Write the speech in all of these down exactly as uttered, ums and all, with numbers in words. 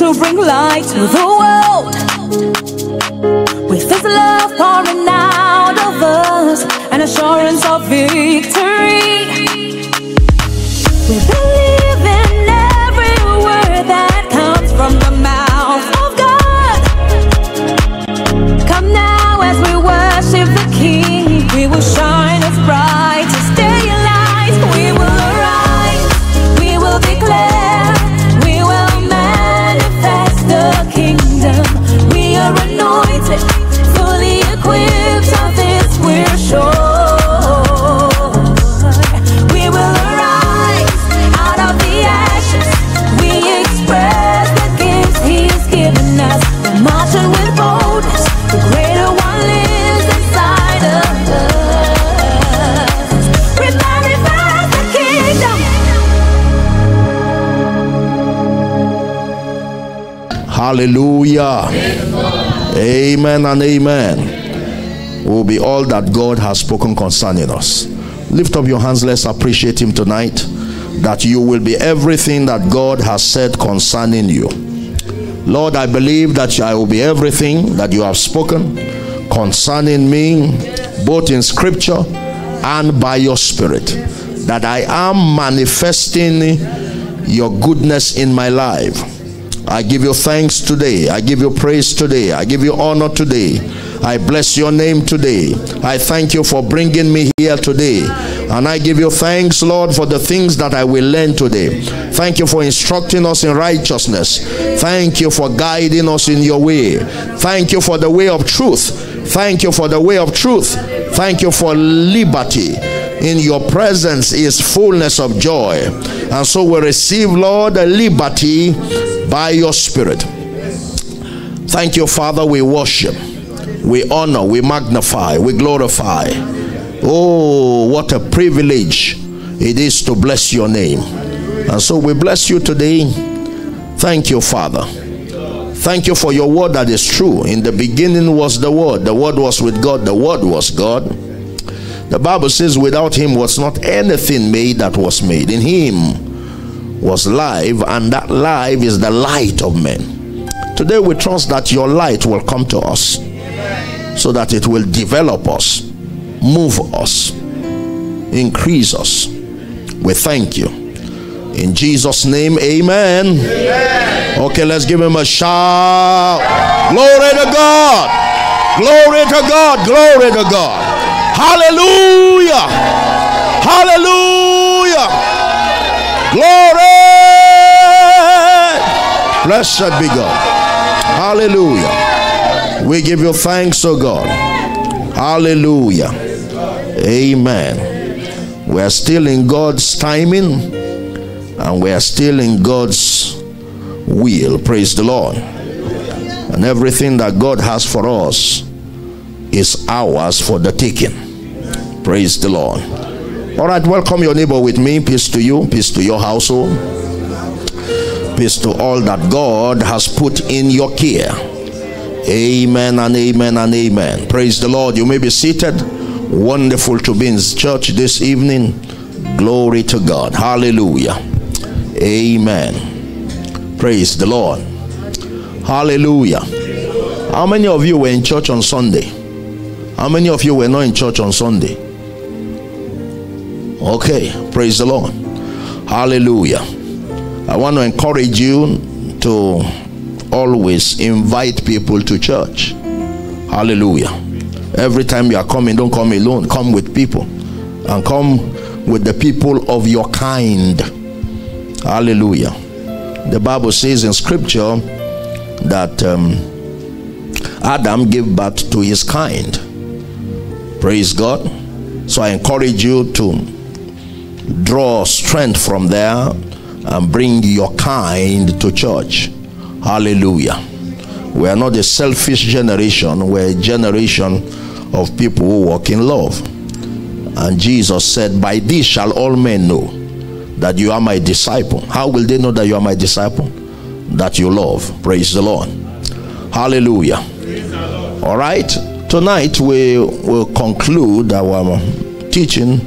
to bring light to the world. With His love pouring out of us, an assurance of victory. We believe in every word that comes from the mouth of God. Come now as we worship the King, we will shine as bright as daylight. We will arise, we will declare, we will manifest the kingdom. We are anointed, fully equipped of this we're sure. We will arise out of the ashes, we express the gifts He has given us. We're marching with boldness, the greater one lives inside of us. We manifest the kingdom. Hallelujah. Amen and amen. Will be all that God has spoken concerning us. Lift up your hands. Let's appreciate Him tonight, that you will be everything that God has said concerning you. Lord, I believe that I will be everything that you have spoken concerning me, both in scripture and by your spirit, that I am manifesting your goodness in my life. I give you thanks today. I give you praise today. I give you honor today. I bless your name today. I thank you for bringing me here today. And I give you thanks, Lord, for the things that I will learn today. Thank you for instructing us in righteousness. Thank you for guiding us in your way. Thank you for the way of truth. Thank you for the way of truth. Thank you for liberty. In your presence is fullness of joy. And so we receive, Lord, liberty by your Spirit. Thank you, Father. We worship, we honor, we magnify, we glorify. Oh, what a privilege it is to bless your name. And so we bless you today. Thank you, Father. Thank you for your word that is true. In the beginning was the Word. The Word was with God. The Word was God. The Bible says without Him was not anything made that was made. In Him was life, and that life is the light of men. Today we trust that your light will come to us, so that it will develop us, move us, increase us. We thank you. In Jesus' name, amen. Amen. Okay, let's give Him a shout. Glory to God. Glory to God. Glory to God. Hallelujah. Hallelujah. Glory. Blessed be God. Hallelujah. We give you thanks, O God. Hallelujah. Amen. We are still in God's timing, and we are still in God's will. Praise the Lord. And everything that God has for us is ours for the taking. Praise the Lord. All right, welcome your neighbor with me. Peace to you, peace to your household, peace to all that God has put in your care. Amen and amen and amen. Praise the Lord. You may be seated. Wonderful to be in church this evening. Glory to God. Hallelujah. Amen. Praise the Lord. Hallelujah. How many of you were in church on Sunday? How many of you were not in church on Sunday? Okay. Praise the Lord. Hallelujah. I want to encourage you to always invite people to church. Hallelujah. Every time you are coming, don't come alone. Come with people, and come with the people of your kind. Hallelujah. The Bible says in scripture that um, Adam gave birth to his kind. Praise God. So I encourage you to draw strength from there and bring your kind to church. Hallelujah. We are not a selfish generation. We're a generation of people who walk in love. And Jesus said, by this shall all men know that you are my disciple. How will they know that you are my disciple? That you love. Praise the Lord. Hallelujah. All right. Tonight we will conclude our teaching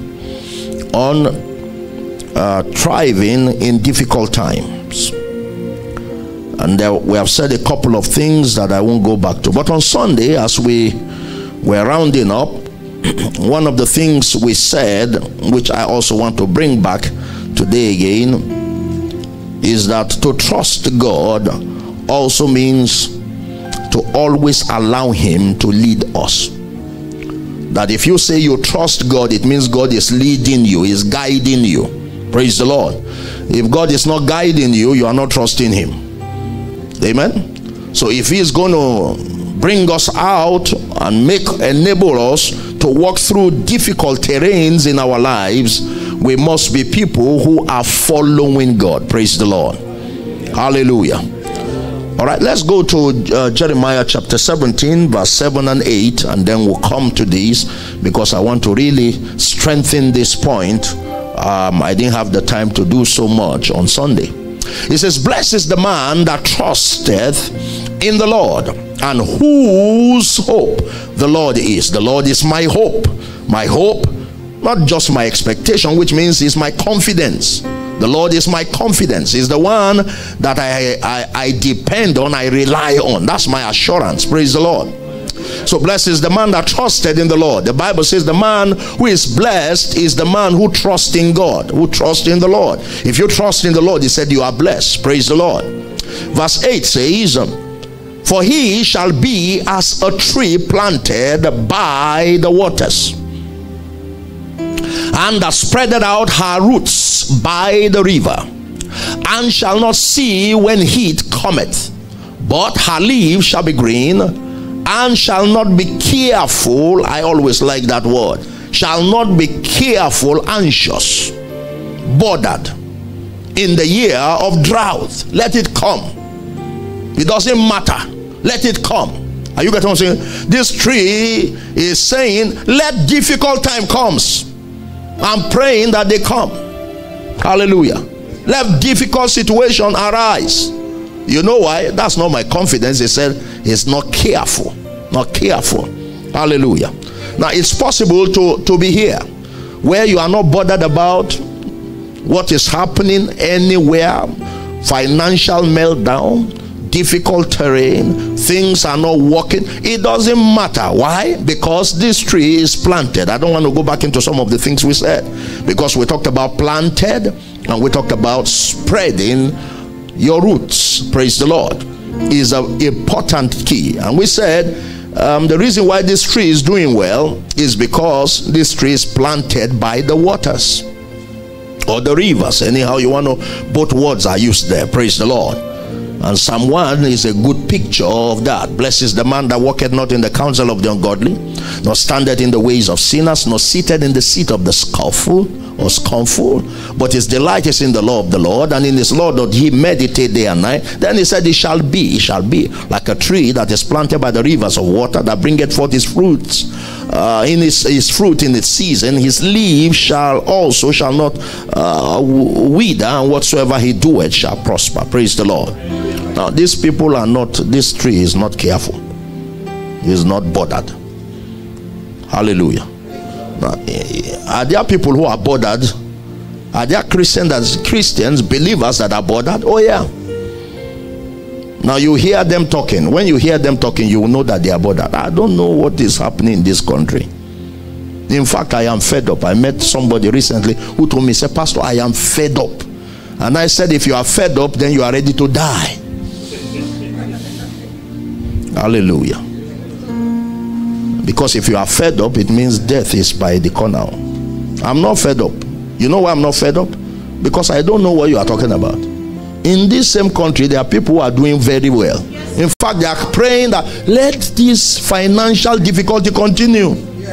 on uh, thriving in difficult times. And there, we have said a couple of things that I won't go back to. But on Sunday, as we were rounding up, one of the things we said, which I also want to bring back today again, is that to trust God also means to always allow Him to lead us. That if you say you trust God, it means God is leading you, is guiding you. Praise the Lord. If God is not guiding you, you are not trusting Him. Amen. So if He is going to bring us out and make enable us to walk through difficult terrains in our lives, we must be people who are following God. Praise the Lord. Hallelujah. All right, let's go to uh, Jeremiah chapter seventeen, verse seven and eight, and then we'll come to this, because I want to really strengthen this point. Um, I didn't have the time to do so much on Sunday. It says, blessed is the man that trusteth in the Lord, and whose hope the Lord is. The Lord is my hope. My hope, not just my expectation, which means is my confidence. The Lord is my confidence. He's the one that I, I, I depend on, I rely on. That's my assurance. Praise the Lord. So blessed is the man that trusted in the Lord. The Bible says the man who is blessed is the man who trusts in God, who trusts in the Lord. If you trust in the Lord, He said you are blessed. Praise the Lord. Verse eight says, for he shall be as a tree planted by the waters, and that spreadeth out her roots by the river, and shall not see when heat cometh, but her leaves shall be green, and shall not be careful. I always like that word. Shall not be careful, anxious, bothered in the year of drought. Let it come. It doesn't matter. Let it come. Are you getting what I'm saying? This tree is saying, let difficult time comes. I'm praying that they come. Hallelujah. Let difficult situation arise. You know why? That's not my confidence. He said he's not careful. Not careful. Hallelujah. Now it's possible to, to be here where you are not bothered about what is happening anywhere. Financial meltdown, difficult terrain, things are not working. It doesn't matter. Why? Because this tree is planted. I don't want to go back into some of the things we said, because we talked about planted and we talked about spreading your roots. Praise the Lord. Is an important key. And we said um, the reason why this tree is doing well is because this tree is planted by the waters or the rivers. Anyhow you want to, both words are used there. Praise the Lord. And Psalm one is a good picture of that. Blessed is the man that walketh not in the counsel of the ungodly, nor standeth in the ways of sinners, nor seated in the seat of the scornful or scornful, but his delight is in the law of the Lord, and in his law doth he meditate day and night. Then he said, it shall be, it shall be like a tree that is planted by the rivers of water, that bringeth forth his fruits uh, in his, his fruit in its season. His leaves shall also shall not uh, wither, and whatsoever he doeth shall prosper. Praise the Lord. Now these people are not, this tree is not careful, he is not bothered. Hallelujah. Now, are there people who are bothered? Are there Christians, Christians, believers that are bothered? Oh yeah. Now you hear them talking. When you hear them talking, you will know that they are bothered. I don't know what is happening in this country. In fact, I am fed up. I met somebody recently who told me, say, Pastor, I am fed up. And I said, if you are fed up, then you are ready to die. Hallelujah. Because if you are fed up, it means death is by the corner. I'm not fed up. You know why I'm not fed up? Because I don't know what you are talking about. In this same country, there are people who are doing very well. In fact, they are praying that let this financial difficulty continue.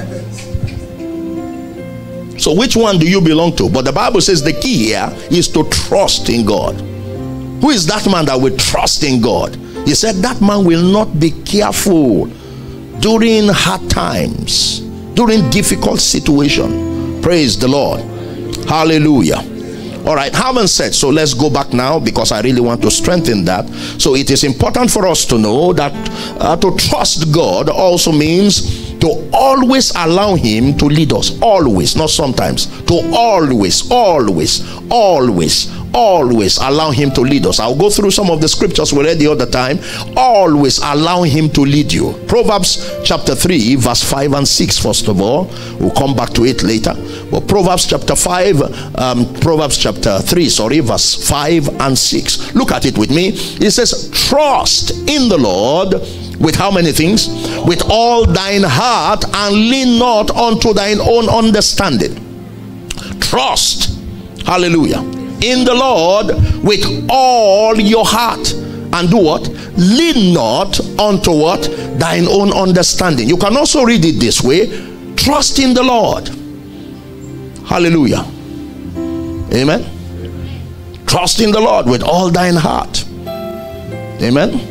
So which one do you belong to? But the Bible says the key here is to trust in God. Who is that man that will trust in God? He said that man will not be careful during hard times, during difficult situation. Praise the Lord. Hallelujah. All right, having said so, let's go back now, because I really want to strengthen that. So it is important for us to know that uh, to trust God also means to always allow him to lead us. Always, not sometimes. To always, always, always, always allow him to lead us. I'll go through some of the scriptures we read the other time. Always allow him to lead you. Proverbs chapter three verse five and six. First of all, we'll come back to it later, but Proverbs chapter five um, Proverbs chapter three sorry verse five and six. Look at it with me. It says, trust in the Lord with how many things? With all thine heart, and lean not unto thine own understanding. Trust, hallelujah, in the Lord with all your heart, and do what? Lean not unto what? Thine own understanding. You can also read it this way: trust in the Lord. Hallelujah. Amen. Trust in the Lord with all thine heart. Amen.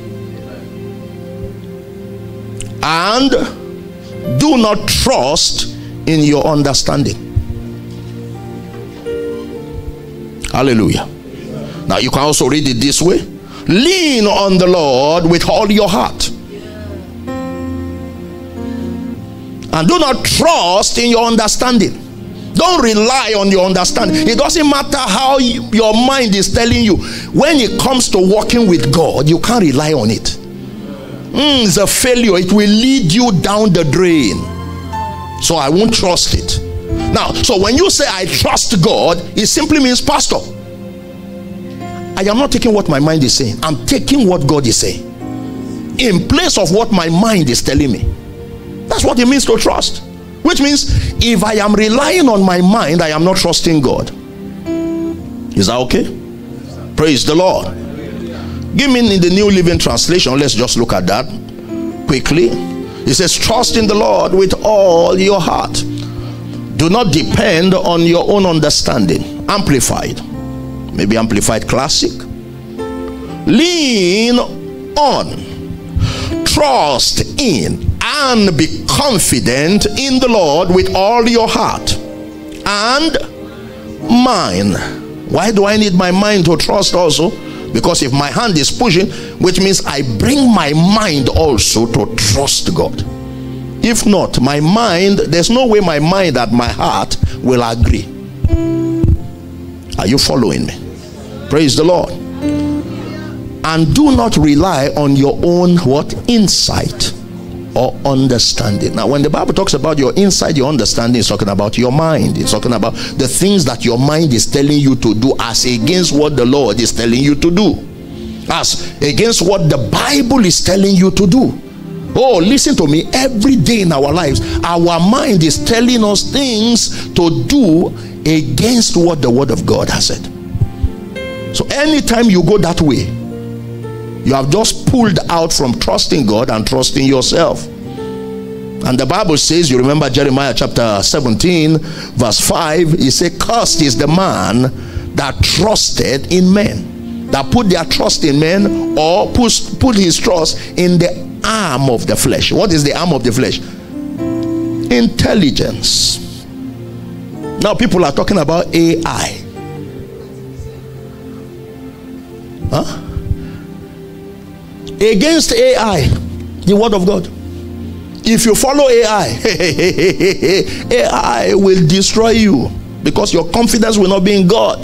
And do not trust in your understanding. Hallelujah. Now you can also read it this way: lean on the Lord with all your heart, and do not trust in your understanding. Don't rely on your understanding. It doesn't matter how you, your mind is telling you. When it comes to walking with God, you can't rely on it. Mm, it's a failure. It will lead you down the drain. So I won't trust it. Now, so when you say I trust God, it simply means, Pastor, I am not taking what my mind is saying. I'm taking what God is saying in place of what my mind is telling me. That's what it means to trust. Which means, if I am relying on my mind, I am not trusting God. Is that okay? Praise the Lord. Give me in the New Living Translation. Let's just look at that quickly. It says, trust in the Lord with all your heart. Do not depend on your own understanding. Amplified. Maybe Amplified Classic. Lean on. Trust in and be confident in the Lord with all your heart and mind. Why do I need my mind to trust also? Because if my hand is pushing, which means I bring my mind also to trust God. If not, my mind, there's no way my mind and my heart will agree. Are you following me? Praise the Lord. And do not rely on your own what? Insight or understanding. Now when the Bible talks about your insight, your understanding, it's talking about your mind. It's talking about the things that your mind is telling you to do as against what the Lord is telling you to do, as against what the Bible is telling you to do. Oh, listen to me. Every day in our lives, our mind is telling us things to do against what the Word of God has said. So anytime you go that way, you have just pulled out from trusting God and trusting yourself. And the Bible says, you remember Jeremiah chapter seventeen verse five, he said, cursed is the man that trusted in men, that put their trust in men, or put, put his trust in the arm of the flesh. What is the arm of the flesh? Intelligence. Now people are talking about A I. Huh? Against A I, the Word of God. If you follow A I, A I will destroy you, because your confidence will not be in God.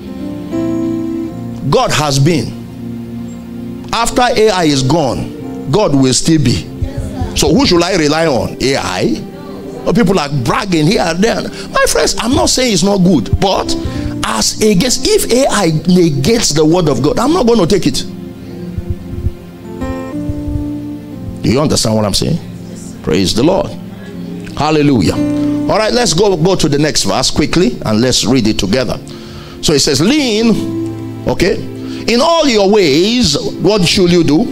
God has been. After A I is gone, God will still be. So who should I rely on? A I? Or people are bragging here and there. My friends, I'm not saying it's not good, but as against, if A I negates the Word of God, I'm not going to take it. Do you understand what I'm saying? Praise the Lord. Hallelujah. All right, let's go go to the next verse quickly and let's read it together. So it says, lean, okay, in all your ways, what should you do?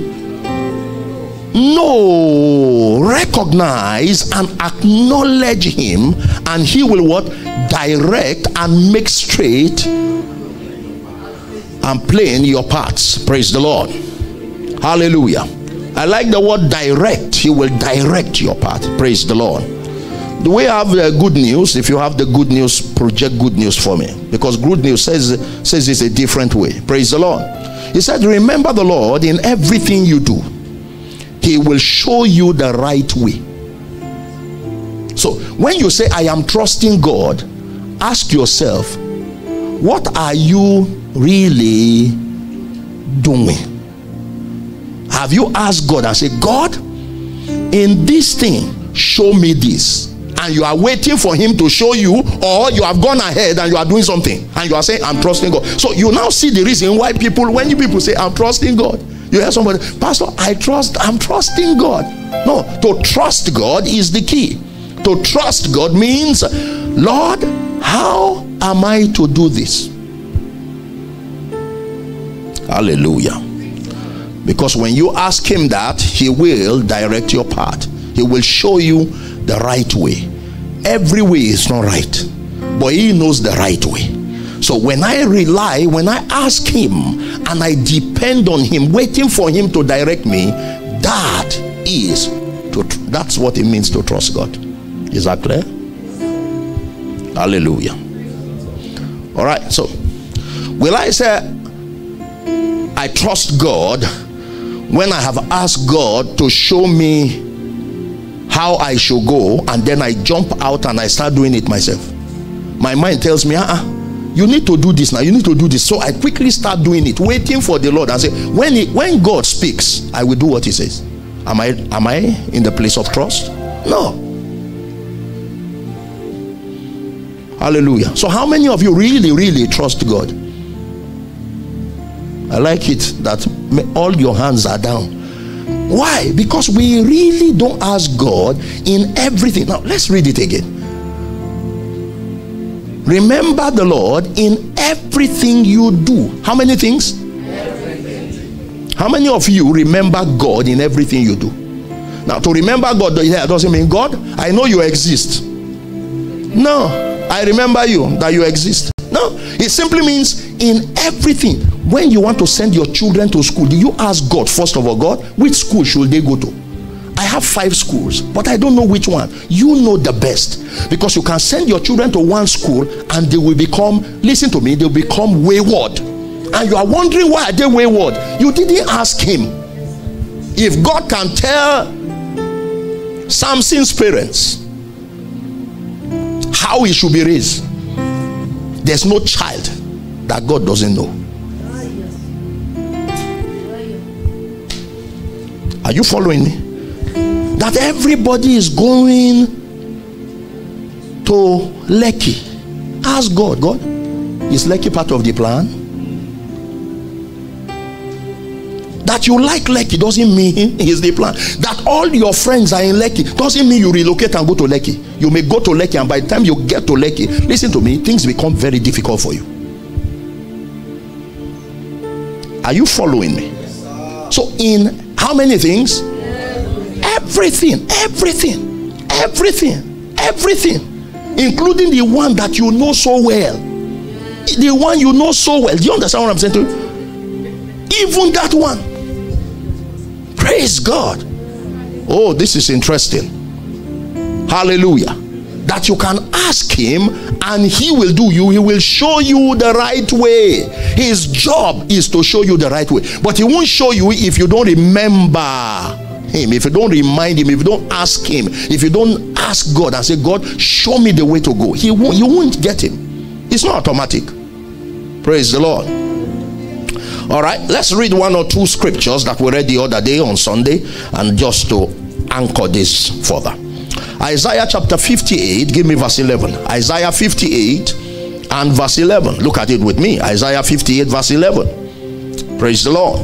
No, recognize and acknowledge him, and he will what? Direct and make straight and plain your paths. Praise the Lord. Hallelujah. I like the word direct. He will direct your path. Praise the Lord. Do we have uh, good news? If you have the good news, project good news for me, because good news says says it's a different way. Praise the Lord. He said, remember the Lord in everything you do. He will show you the right way. So when you say I am trusting God, ask yourself, what are you really doing? Have you asked God and said, God, in this thing, show me this? And you are waiting for him to show you, or you have gone ahead and you are doing something and you are saying, I'm trusting God. So you now see the reason why people, when you people say, I'm trusting God, you hear somebody, Pastor, I trust, I'm trusting God. No, to trust God is the key. To trust God means, Lord, how am I to do this? Hallelujah. Because when you ask him that, he will direct your path. He will show you the right way. Every way is not right, but he knows the right way. So when I rely, when I ask him and I depend on him, waiting for him to direct me, that is to, that's what it means to trust God. Is that clear? Hallelujah. All right, so will I say I trust God when I have asked God to show me how I should go, and then I jump out and I start doing it myself? My mind tells me, uh-uh, you need to do this now, you need to do this. So I quickly start doing it, waiting for the Lord, and say, when he, when God speaks, I will do what he says. Am I am I in the place of trust? No. Hallelujah. So how many of you really really trust God? I like it that all your hands are down. Why? Because we really don't ask God in everything. Now let's read it again. Remember the Lord in everything you do. How many things? Everything. How many of you remember God in everything you do? Now, to remember God doesn't mean, God, I know you exist. No, I remember you, that you exist. No, it simply means in everything. When you want to send your children to school, do you ask God, first of all, God, which school should they go to? I have five schools, but I don't know which one. You know the best, because you can send your children to one school and they will become, listen to me, they'll become wayward. And you are wondering, why are they wayward? You didn't ask him. If God can tell Samson's parents how he should be raised, there's no child that God doesn't know. Are you following me? That everybody is going to Lekki. Ask God, God, is Lekki part of the plan? That you like Lekki doesn't mean it's the plan. That all your friends are in Lekki doesn't mean you relocate and go to Lekki. You may go to Lekki, and by the time you get to Lekki, listen to me, things become very difficult for you. Are you following me? So in how many things? Everything, everything, everything, everything, including the one that you know so well. The one you know so well. Do you understand what I'm saying to you? Even that one. Praise God. Oh, this is interesting. Hallelujah. That you can ask him and he will do you. He will show you the right way. His job is to show you the right way. But he won't show you if you don't remember him, if you don't remind him, if you don't ask him, if you don't ask God and say, God, show me the way to go. He won't, you won't get him. It's not automatic. Praise the Lord. All right, let's read one or two scriptures that we read the other day on Sunday, and just to anchor this further. Isaiah chapter fifty-eight, give me verse eleven. Isaiah fifty-eight and verse eleven. Look at it with me. Isaiah fifty-eight verse eleven. Praise the Lord.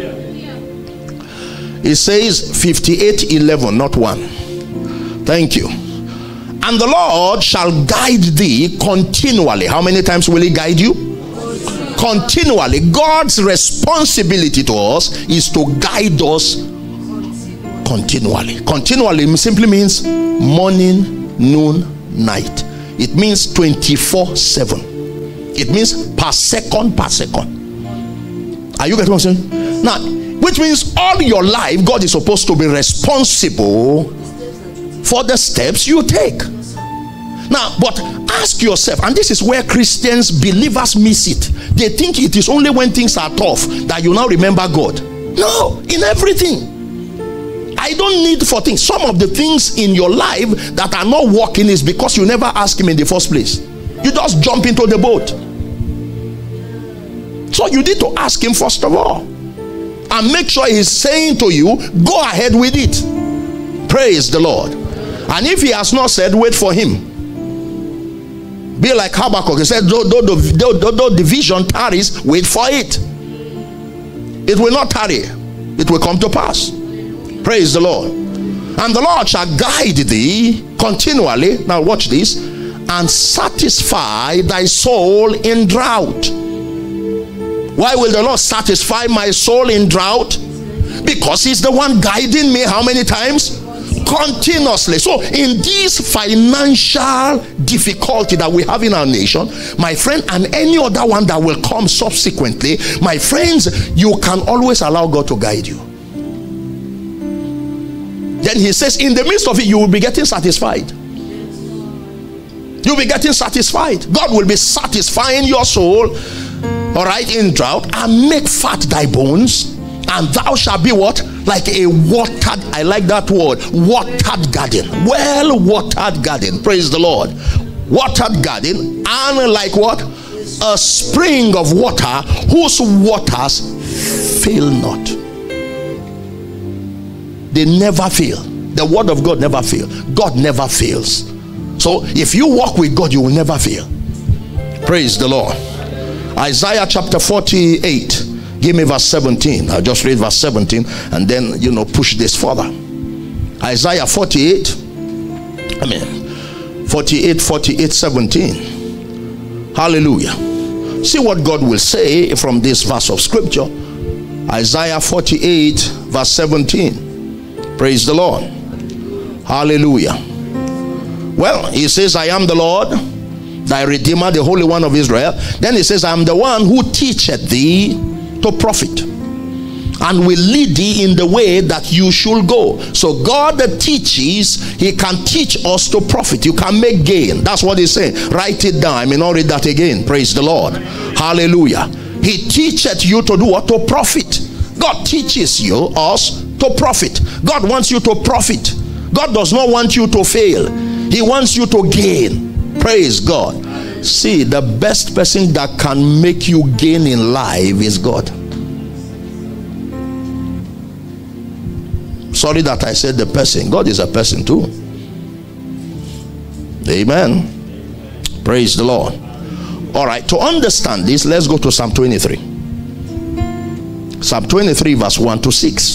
It says fifty-eight eleven, not one. Thank you. And the Lord shall guide thee continually. How many times will he guide you? Continually. God's responsibility to us is to guide us continually. Continually simply means morning, noon, night. It means twenty-four seven. It means per second, per second. Are you getting what I'm saying? Now, which means all your life God is supposed to be responsible for the steps you take. Now, but ask yourself, and this is where Christians, believers miss it. They think it is only when things are tough that you now remember God. No, in everything. I don't need for things. Some of the things in your life that are not working is because you never asked him in the first place. You just jump into the boat. So you need to ask him first of all, and make sure he's saying to you, go ahead with it. Praise the Lord. And if he has not said, wait for him. Be like Habakkuk. He said, though, though, though, though, though the vision tarries, wait for it. It will not tarry. It will come to pass. Praise the Lord. And the Lord shall guide thee continually. Now watch this. And satisfy thy soul in drought. Why will the Lord satisfy my soul in drought? Because he's the one guiding me how many times? Continuously. So in this financial difficulty that we have in our nation, my friend, and any other one that will come subsequently, my friends, you can always allow God to guide you. Then he says, in the midst of it, you will be getting satisfied. You'll be getting satisfied. God will be satisfying your soul, all right, in drought, and make fat thy bones, and thou shalt be what? Like a watered, I like that word, watered garden. Well watered garden. Praise the Lord. Watered garden, and like what? A spring of water whose waters fail not. They never fail. The word of God never fails. God never fails. So if you walk with God, you will never fail. Praise the Lord. Isaiah chapter forty-eight. Give me verse seventeen. I'll just read verse seventeen and then, you know, push this further. Isaiah forty-eight. I mean, forty-eight, forty-eight, seventeen. Hallelujah. See what God will say from this verse of scripture. Isaiah forty-eight, verse seventeen. Praise the Lord. Hallelujah. Well, he says, I am the Lord, thy Redeemer, the Holy One of Israel. Then he says, I am the one who teacheth thee to profit, and will lead thee in the way that you should go. So God that teaches, he can teach us to profit. You can make gain. That's what he's saying. Write it down. I may not read that again. Praise the Lord. Hallelujah. He teacheth you to do what? To profit. God teaches you, us, to profit. God wants you to profit. God does not want you to fail. He wants you to gain. Praise God. See, the best person that can make you gain in life is God. Sorry that I said the person. God is a person too. Amen. Praise the Lord. All right, to understand this, let's go to Psalm twenty-three. Psalm twenty-three, verse one to six.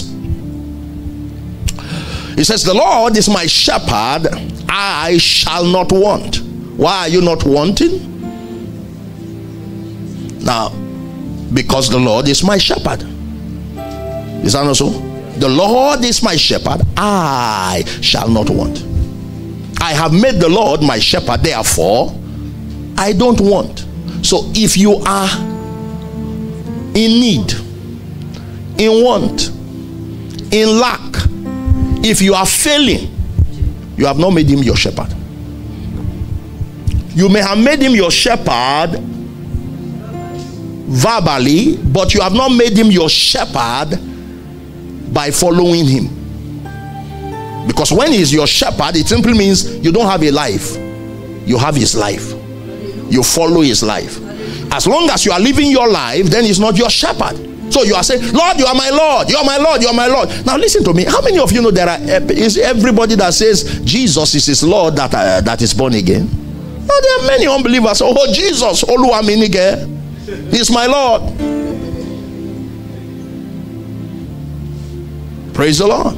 It says, the Lord is my shepherd, I shall not want. Why are you not wanting? Now, because the Lord is my shepherd. Is that not so? The Lord is my shepherd, I shall not want. I have made the Lord my shepherd, therefore I don't want. So if you are in need, in want, in lack, if you are failing, you have not made him your shepherd. You may have made him your shepherd verbally, but you have not made him your shepherd by following him. Because when he's your shepherd, it simply means you don't have a life, you have his life. You follow his life. As long as you are living your life, then he's not your shepherd. So you are saying, Lord, you are my Lord, you are my Lord, you are my Lord. Now listen to me. How many of you know there are, is everybody that says Jesus is his Lord that uh, that is born again? No, there are many unbelievers. Oh, Jesus, Oluwaminige, he's my Lord. Praise the Lord.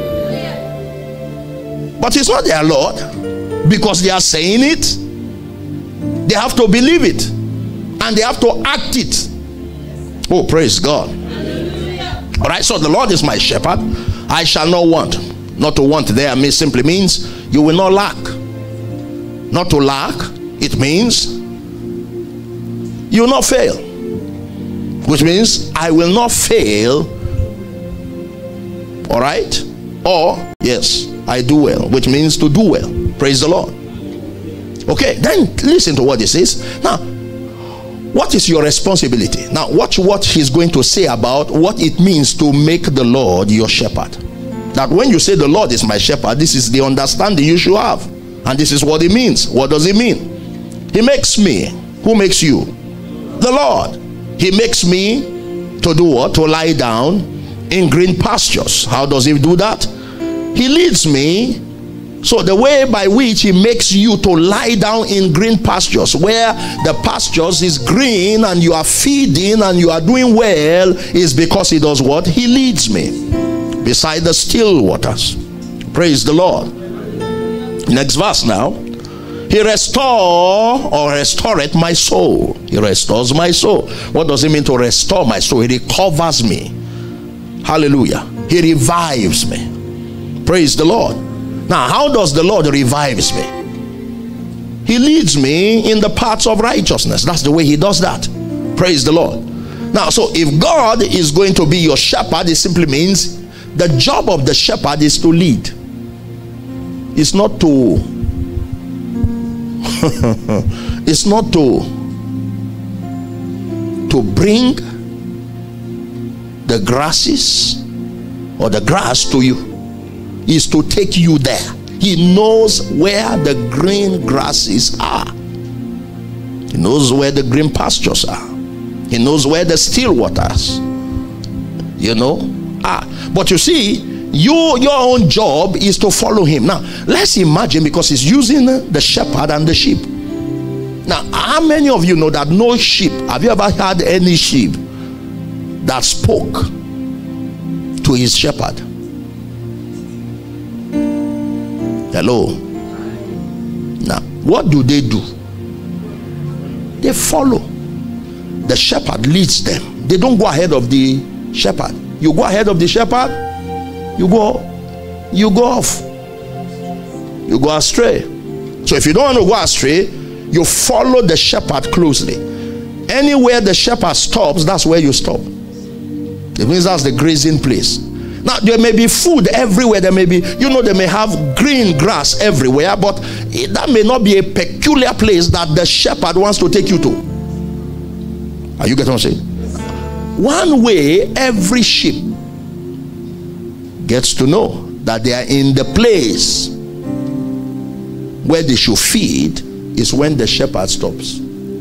But he's not their Lord because they are saying it. They have to believe it and they have to act it. Oh, praise God. All right, so the Lord is my shepherd, I shall not want. Not to want there means simply means you will not lack. Not to lack, it means you will not fail, which means I will not fail. All right, or yes, I do well, which means to do well. Praise the Lord. Okay, then listen to what he says. Now, what is your responsibility? Now watch what he's going to say about what it means to make the Lord your shepherd. That when you say the Lord is my shepherd, this is the understanding you should have. And this is what it means. What does it mean? He makes me. Who makes you? The Lord. He makes me to do what? To lie down in green pastures. How does he do that? He leads me. So the way by which he makes you to lie down in green pastures, where the pastures is green and you are feeding and you are doing well, is because he does what? He leads me beside the still waters. Praise the Lord. Next verse now. He restore or restoreth my soul. He restores my soul. What does it mean to restore my soul? He recovers me. Hallelujah. He revives me. Praise the Lord. Now, how does the Lord revives me? He leads me in the paths of righteousness. That's the way he does that. Praise the Lord. Now, so if God is going to be your shepherd, it simply means the job of the shepherd is to lead. It's not to it's not to to bring the grasses or the grass to you. Is to take you there. He knows where the green grasses are. He knows where the green pastures are. He knows where the still waters, you know, are. But you see, you your own job is to follow him. Now let's imagine, because he's using the shepherd and the sheep. Now, how many of you know that no sheep, have you ever had any sheep that spoke to his shepherd? Hello. Now, what do they do? They follow. The shepherd leads them. They don't go ahead of the shepherd. You go ahead of the shepherd, you go, you go off. You go astray. So if you don't want to go astray, you follow the shepherd closely. Anywhere the shepherd stops, that's where you stop. It means that's the grazing place. Now, there may be food everywhere. There may be, you know, they may have green grass everywhere, but that may not be a peculiar place that the shepherd wants to take you to. Are you getting what I'm saying? One way every sheep gets to know that they are in the place where they should feed is when the shepherd stops.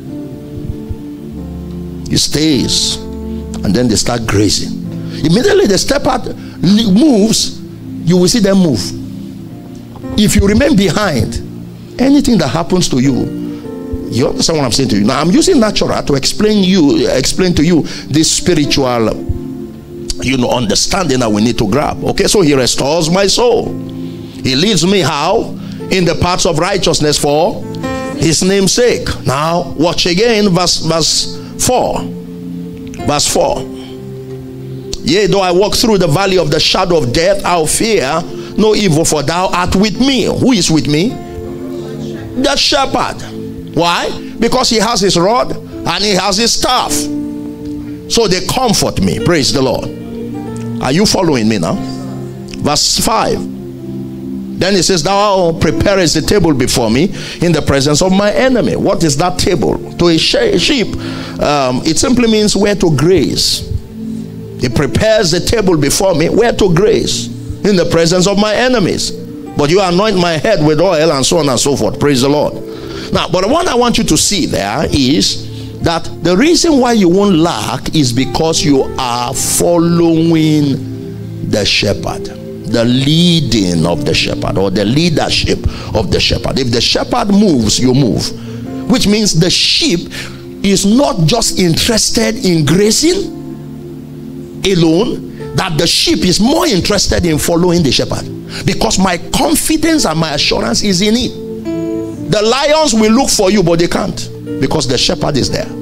He stays, and then they start grazing. Immediately the shepherd moves, you will see them move. If you remain behind, anything that happens to you, you understand what I'm saying to you. Now I'm using natural to explain you explain to you this spiritual, you know, understanding that we need to grab. Okay, so he restores my soul. He leads me how? In the paths of righteousness for his name's sake. Now watch again, verse verse four. Verse four. Yea, though I walk through the valley of the shadow of death, I'll fear no evil, for thou art with me. Who is with me? The shepherd. Why? Because he has his rod and he has his staff. So they comfort me. Praise the Lord. Are you following me now? Verse five. Then it says, thou preparest the table before me in the presence of my enemy. What is that table? To a sheep, um, it simply means where to graze. He prepares the table before me where to graze in the presence of my enemies. But you anoint my head with oil and so on and so forth. Praise the Lord. Now, but what I want you to see there is that the reason why you won't lack is because you are following the shepherd, the leading of the shepherd, or the leadership of the shepherd. If the shepherd moves, you move, which means the sheep is not just interested in grazing alone, that the sheep is more interested in following the shepherd, because my confidence and my assurance is in it. The lions will look for you, but they can't, because the shepherd is there.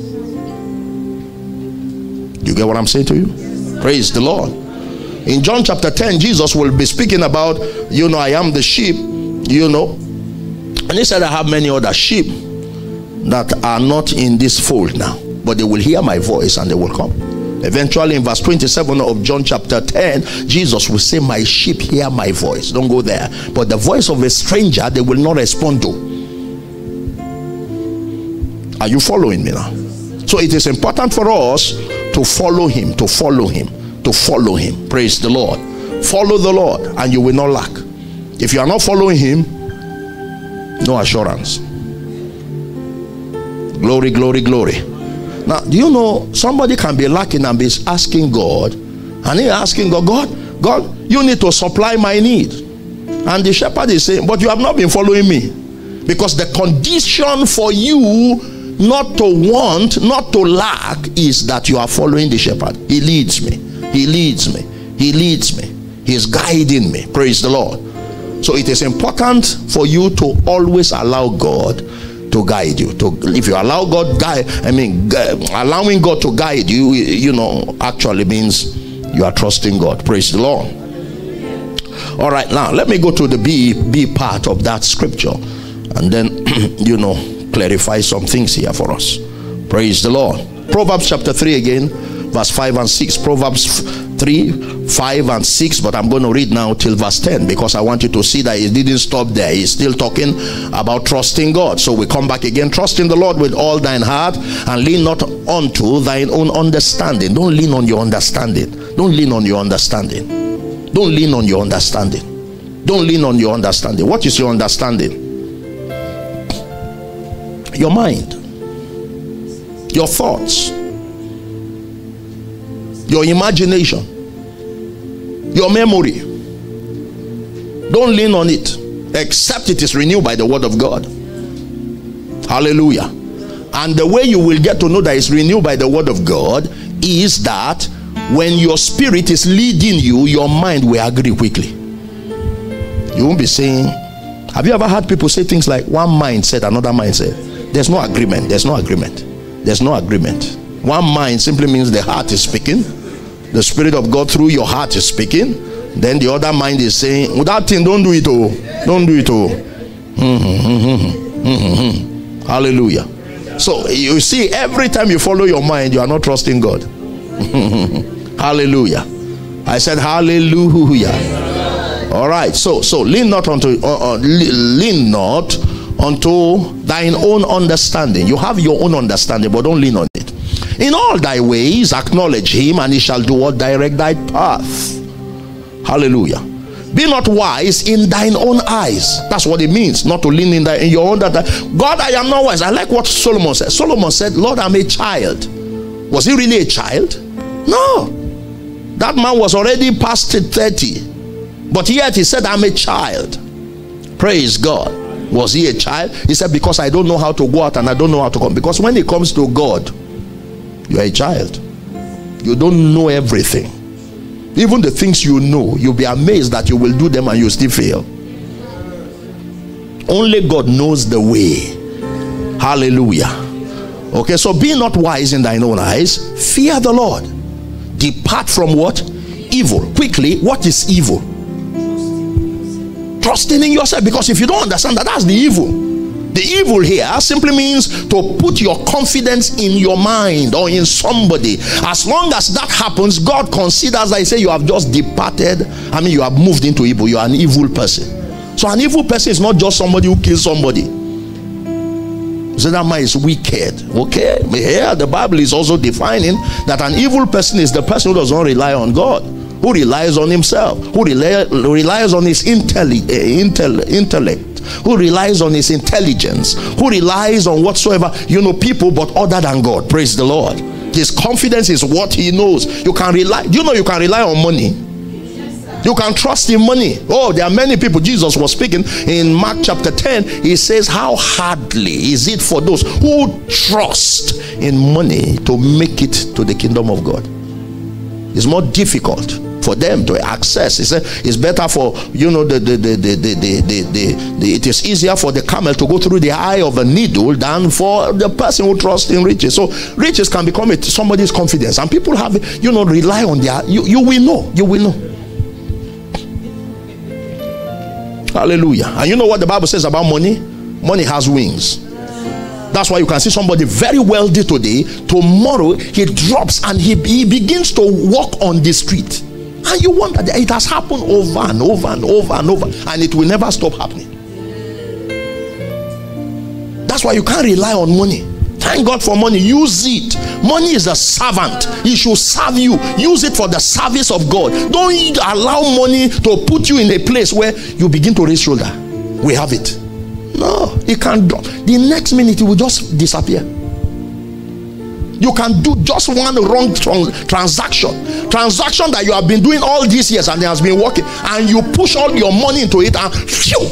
You get what I'm saying to you? Praise the Lord. In John chapter ten, Jesus will be speaking about, you know, I am the sheep, you know, and he said, I have many other sheep that are not in this fold now, but they will hear my voice and they will come. Eventually in verse twenty-seven of John chapter ten, Jesus will say, my sheep hear my voice. Don't go there. But the voice of a stranger they will not respond to. Are you following me now? So it is important for us to follow him, to follow him, to follow him. Praise the Lord. Follow the Lord and you will not lack. If you are not following him, no assurance. Glory, glory, glory. Now, do you know somebody can be lacking and be asking God, and he asking God, God, God, you need to supply my need. And the shepherd is saying, but you have not been following me. Because the condition for you not to want, not to lack, is that you are following the shepherd. He leads me. He leads me. He leads me. He is guiding me. Praise the Lord. So it is important for you to always allow God to guide you. To, if you allow God guide, I mean, allowing God to guide you, you know, actually means you are trusting God. Praise the Lord. All right, now let me go to the B, B part of that scripture, and then, you know, clarify some things here for us. Praise the Lord. Proverbs chapter three again, verse five and six. Proverbs three, five and six, but I'm going to read now till verse ten, because I want you to see that he didn't stop there. He's still talking about trusting God. So we come back again. Trust in the Lord with all thine heart, and lean not unto thine own understanding. Don't lean on your understanding. Don't lean on your understanding. Don't lean on your understanding. Don't lean on your understanding. What is your understanding? Your mind, your thoughts, your imagination, your memory. Don't lean on it, except it is renewed by the word of God. Hallelujah. And the way you will get to know that it's renewed by the word of God is that when your spirit is leading you, your mind will agree quickly. You won't be saying, have you ever heard people say things like, one mind said, another mind said? There's no agreement. There's no agreement. There's no agreement. One mind simply means the heart is speaking. The Spirit of God through your heart is speaking. Then the other mind is saying, well, that thing, don't do it, oh. Don't do it, oh. Mm-hmm, mm-hmm, mm-hmm. Hallelujah. So you see, every time you follow your mind, you are not trusting God. Hallelujah. I said hallelujah. All right. So so lean not unto uh, uh, lean not unto thine own understanding. You have your own understanding, but don't lean on it. In all thy ways acknowledge him, and he shall do what? Direct thy path. Hallelujah. Be not wise in thine own eyes. That's what it means, not to lean in, the, in your own. That God, I am not wise. I like what Solomon said. Solomon said, Lord, I'm a child. Was he really a child? No. That man was already past thirty, but yet he said, I'm a child. Praise God. Was he a child? He said, because I don't know how to go out and I don't know how to come. Because when it comes to God, you are a child. You don't know everything. Even the things you know, you'll be amazed that you will do them and you still fail. Only God knows the way. Hallelujah. Okay, so be not wise in thine own eyes. Fear the Lord. Depart from what? Evil. Quickly, what is evil? Trusting in yourself. Because if you don't understand that, that's the evil. The evil here simply means to put your confidence in your mind or in somebody. As long as that happens, God considers, I say, you have just departed. I mean, you have moved into evil. You are an evil person. So an evil person is not just somebody who kills somebody. So that man is wicked. Okay, here the Bible is also defining that an evil person is the person who does not rely on God, who relies on himself, who rely, relies on his intelli, uh, intel, intellect, who relies on his intelligence, who relies on whatsoever, you know, people, but other than God. Praise the Lord. His confidence is what he knows. You can rely. Do you know you can rely on money? You can trust in money. Oh, there are many people. Jesus was speaking in Mark chapter ten. He says, how hardly is it for those who trust in money to make it to the kingdom of God. It's more difficult for them to access. He said it's better for, you know, the the the the the, the, the, the, the it is easier for the camel to go through the eye of a needle than for the person who trusts in riches. So riches can become a, somebody's confidence, and people have, you know, rely on their, you, you will know, you will know. Hallelujah. And you know what the Bible says about money? Money has wings. That's why you can see somebody very wealthy today, tomorrow he drops and he, he begins to walk on the street, and you wonder, it has happened over and over and over and over, and it will never stop happening. That's why you can't rely on money. Thank God for money. Use it. Money is a servant. It should serve you. Use it for the service of God. Don't allow money to put you in a place where you begin to raise shoulder. We have it. No, it can't drop. The next minute it will just disappear. You can do just one wrong transaction. Transaction that you have been doing all these years and it has been working. And you push all your money into it and phew.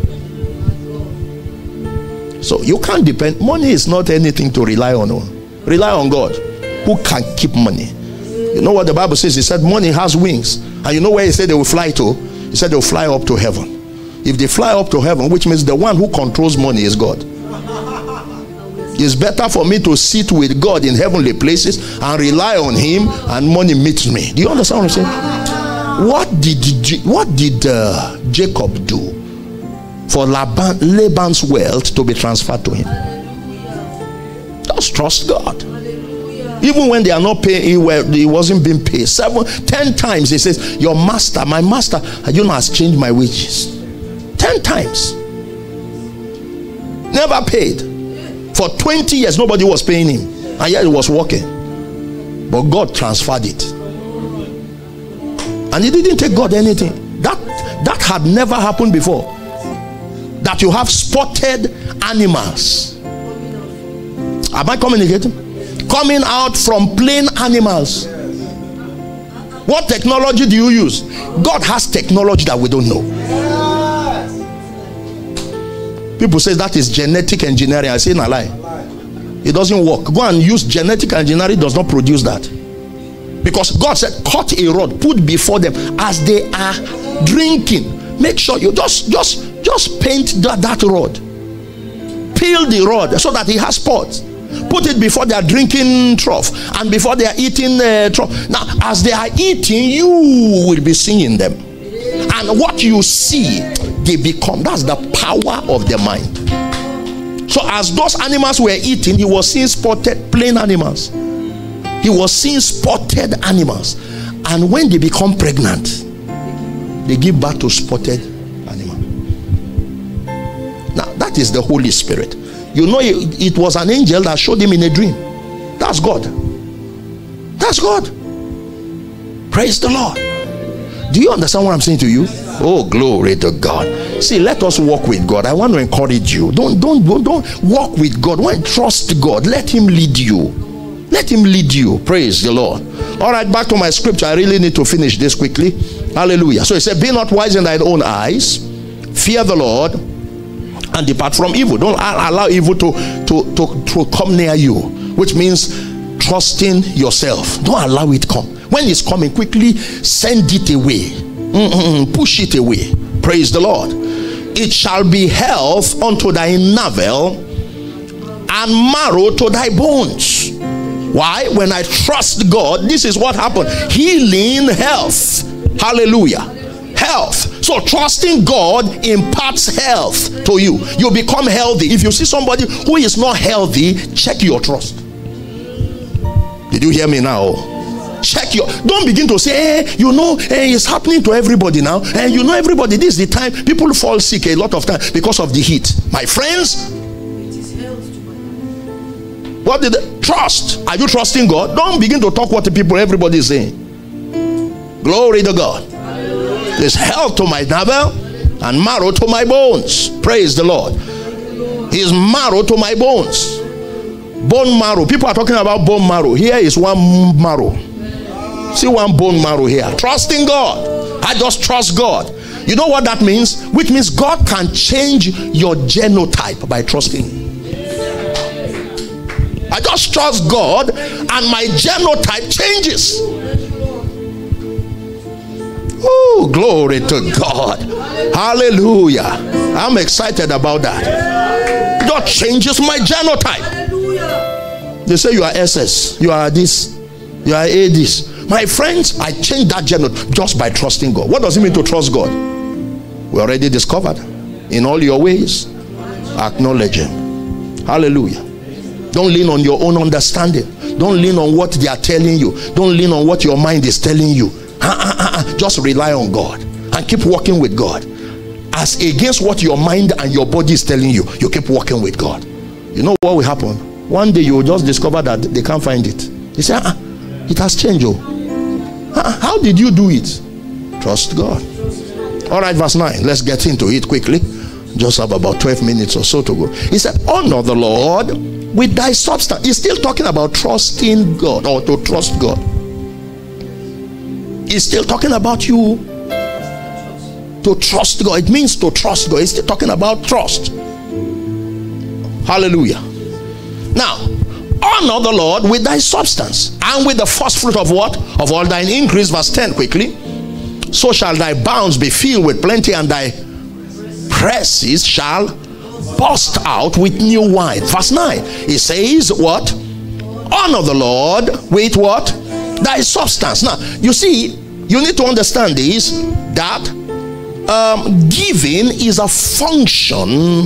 So you can't depend. Money is not anything to rely on. Rely on God, who can keep money. You know what the Bible says? He said money has wings. And you know where he said they will fly to? He said they will fly up to heaven. If they fly up to heaven, which means the one who controls money is God. It's better for me to sit with God in heavenly places and rely on him, and money meets me. Do you understand what I'm saying? What did what did uh, Jacob do for Laban, Laban's wealth to be transferred to him? Just trust God. Even when they are not paying, he, he wasn't being paid. Seven, ten times he says, your master, my master, you know, has changed my wages. Ten times. Never paid. For twenty years, nobody was paying him. And yet it was working. But God transferred it. And it didn't take God anything. That, that had never happened before. That you have spotted animals. Am I communicating? Coming out from plain animals. What technology do you use? God has technology that we don't know. People say that is genetic engineering. I say no lie. It doesn't work. Go and use genetic engineering, does not produce that. Because God said, cut a rod, put before them as they are drinking. Make sure you just just just paint that, that rod. Peel the rod so that it has spots. Put it before they are drinking trough and before they are eating uh, trough. Now, as they are eating, you will be seeing them. And what you see, they become. That's the power of the mind. So as those animals were eating, he was seeing spotted plain animals. He was seeing spotted animals. And when they become pregnant, they give birth to spotted animal. Now, that is the Holy Spirit. You know, it, it was an angel that showed him in a dream. That's God. That's God. Praise the Lord. Do you understand what I'm saying to you? Oh, glory to God. See, let us walk with God. I want to encourage you. Don't, don't, don't, don't walk with God. When trust God, let him lead you. Let him lead you. Praise the Lord. All right, back to my scripture. I really need to finish this quickly. Hallelujah. So he said, be not wise in thine own eyes. Fear the Lord and depart from evil. Don't allow evil to, to, to, to come near you. Which means trusting yourself. Don't allow it come. When it's coming, quickly send it away. Mm-mm, push it away. Praise the Lord. It shall be health unto thy navel and marrow to thy bones. Why? When I trust God, this is what happened. Healing, health. Hallelujah. Health. So trusting God imparts health to you. You become healthy. If you see somebody who is not healthy, check your trust. Did you hear me now? Check your, don't begin to say, hey, you know, hey, it's happening to everybody now. And you know, everybody, this is the time people fall sick a lot of time because of the heat. My friends, what did they trust? Are you trusting God? Don't begin to talk what the people, everybody is saying. Glory to God. There's health to my navel and marrow to my bones. Praise the Lord. He's marrow to my bones. Bone marrow. People are talking about bone marrow. Here is one marrow. See one bone marrow here. Trusting God. I just trust God. You know what that means? Which means God can change your genotype by trusting. I just trust God and my genotype changes. Oh, glory to God. Hallelujah. I'm excited about that. God changes my genotype. They say you are S S, you are this, you are A this. My friends, I changed that genotype just by trusting God. What does it mean to trust God? We already discovered. In all your ways, acknowledge him. Hallelujah. Don't lean on your own understanding. Don't lean on what they are telling you. Don't lean on what your mind is telling you. Uh, uh, uh, uh. Just rely on God and keep walking with God. As against what your mind and your body is telling you, you keep walking with God. You know what will happen? One day you will just discover that they can't find it. You say, uh, it has changed. Oh. Uh, how did you do it? Trust God. All right, verse nine. Let's get into it quickly. Just have about twelve minutes or so to go. He said, honor the Lord with thy substance. He's still talking about trusting God, or to trust God. He's still talking about you to trust God. It means to trust God. He's still talking about trust. Hallelujah. Now, honor the Lord with thy substance, and with the first fruit of what? Of all thine increase. Verse ten quickly. So shall thy bounds be filled with plenty, and thy presses shall burst out with new wine. Verse nine. It says what? Honor the Lord with what? Thy substance. Now, you see, you need to understand this, that um, giving is a function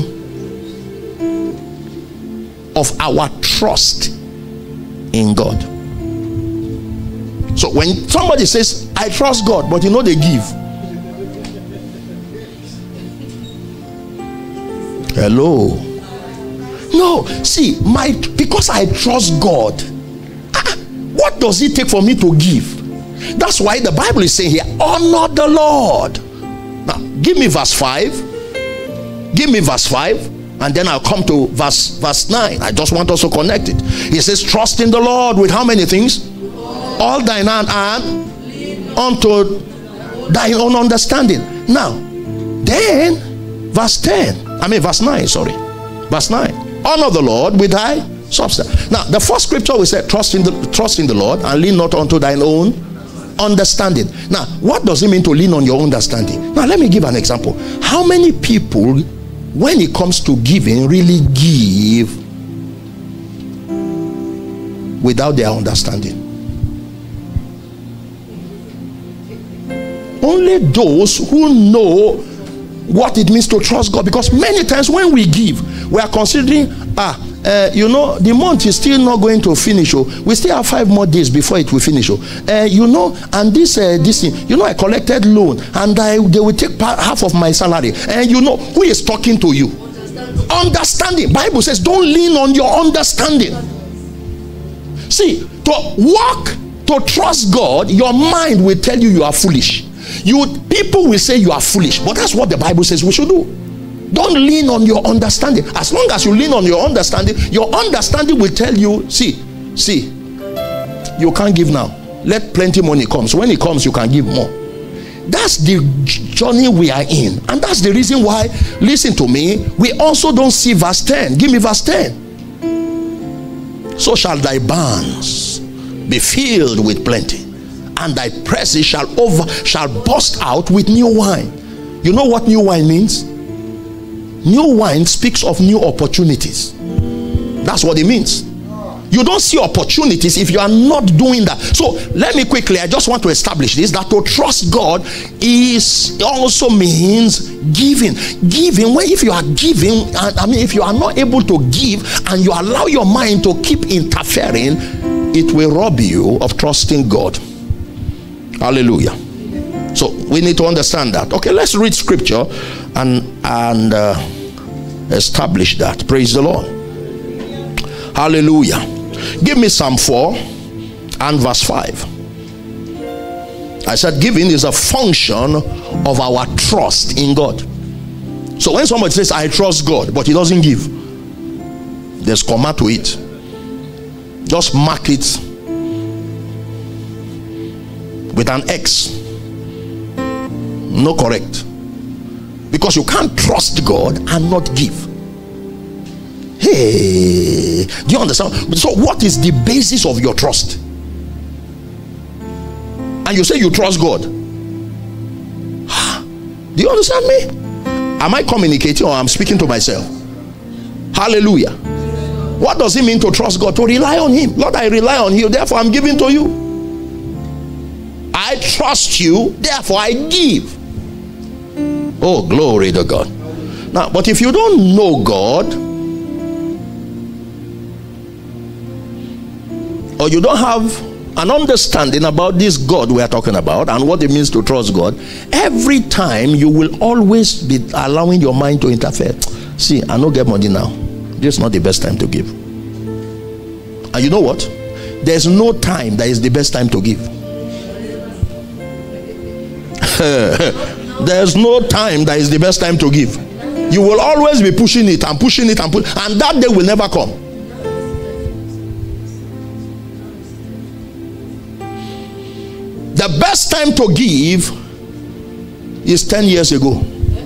of our trust in God. So when somebody says, I trust God, but you know they give. Hello. No, see, my because I trust God, ah, what does it take for me to give? That's why the Bible is saying here, honor the Lord. Now, give me verse five. Give me verse five. And then I'll come to verse verse nine. I just want us to connect it. He says, trust in the Lord with how many things? All thine hand and unto thine own understanding. Now, then, verse ten. I mean, verse nine, sorry. Verse nine. Honor the Lord with thy substance. Now, the first scripture we said, trust in the trust in the Lord and lean not unto thine own understanding. Now, what does it mean to lean on your understanding? Now, let me give an example. How many people, when it comes to giving, really give without their understanding? Only those who know what it means to trust God. Because many times when we give, we are considering, ah, uh, you know, the month is still not going to finish. Oh, we still have five more days before it will finish. Oh, uh, you know, and this, uh, this thing, you know, I collected loan, and I they will take part, half of my salary. And you know, who is talking to you? Understanding. Understanding. Bible says, don't lean on your understanding. See, to walk, to trust God, your mind will tell you you are foolish. You people will say you are foolish, but that's what the Bible says we should do. Don't lean on your understanding. As long as you lean on your understanding, your understanding will tell you, see, see, you can't give now. Let plenty money come. So when it comes, you can give more. That's the journey we are in, and that's the reason why, listen to me, we also don't see verse ten. Give me verse ten. So shall thy barns be filled with plenty, and thy presses shall over shall burst out with new wine. You know what new wine means? New wine speaks of new opportunities. That's what it means. You don't see opportunities if you are not doing that. So let me quickly, I just want to establish this, that to trust God is also means giving. Giving, when if you are giving, I mean if you are not able to give and you allow your mind to keep interfering, it will rob you of trusting God. Hallelujah. So we need to understand that. Okay, let's read scripture and and uh, establish that. Praise the Lord. Hallelujah. Give me Psalm four and verse five. I said giving is a function of our trust in God. So when somebody says I trust God but he doesn't give, there's comma to it. Just mark it with an X. No correct. Because you can't trust God and not give. Hey, do you understand? So what is the basis of your trust? And you say you trust God. Do you understand me? Am I communicating or I'm speaking to myself? Hallelujah. What does it mean to trust God? To rely on him. Lord, I rely on you, therefore I'm giving to you. I trust you, therefore I give. Oh, glory to God. Now, but if you don't know God, or you don't have an understanding about this God we are talking about and what it means to trust God, every time you will always be allowing your mind to interfere. See, I don't get money now. This is not the best time to give. And you know what? There's no time that is the best time to give. There's no time that is the best time to give. You will always be pushing it and pushing it and pushing, and that day will never come. The best time to give is ten years ago.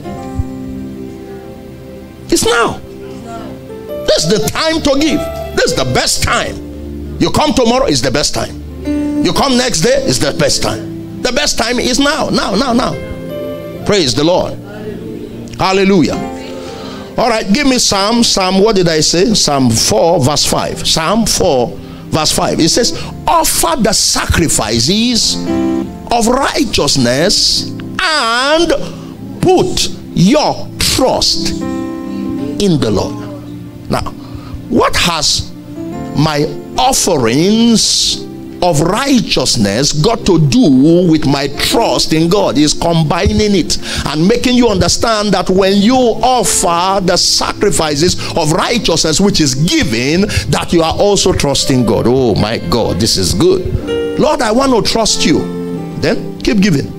It's now. This is the time to give. This is the best time. You come tomorrow is the best time. You come next day is the best time. The best time is now, now, now, now. Praise the Lord. Hallelujah. All right, give me Psalm. Psalm, what did I say? Psalm four, verse five. Psalm four, verse five. It says, offer the sacrifices of righteousness and put your trust in the Lord. Now, what has my offerings of righteousness got to do with my trust in God? Is combining it and making you understand that when you offer the sacrifices of righteousness which is given, that you are also trusting God. Oh my God, this is good. Lord, I want to trust you. Then keep giving.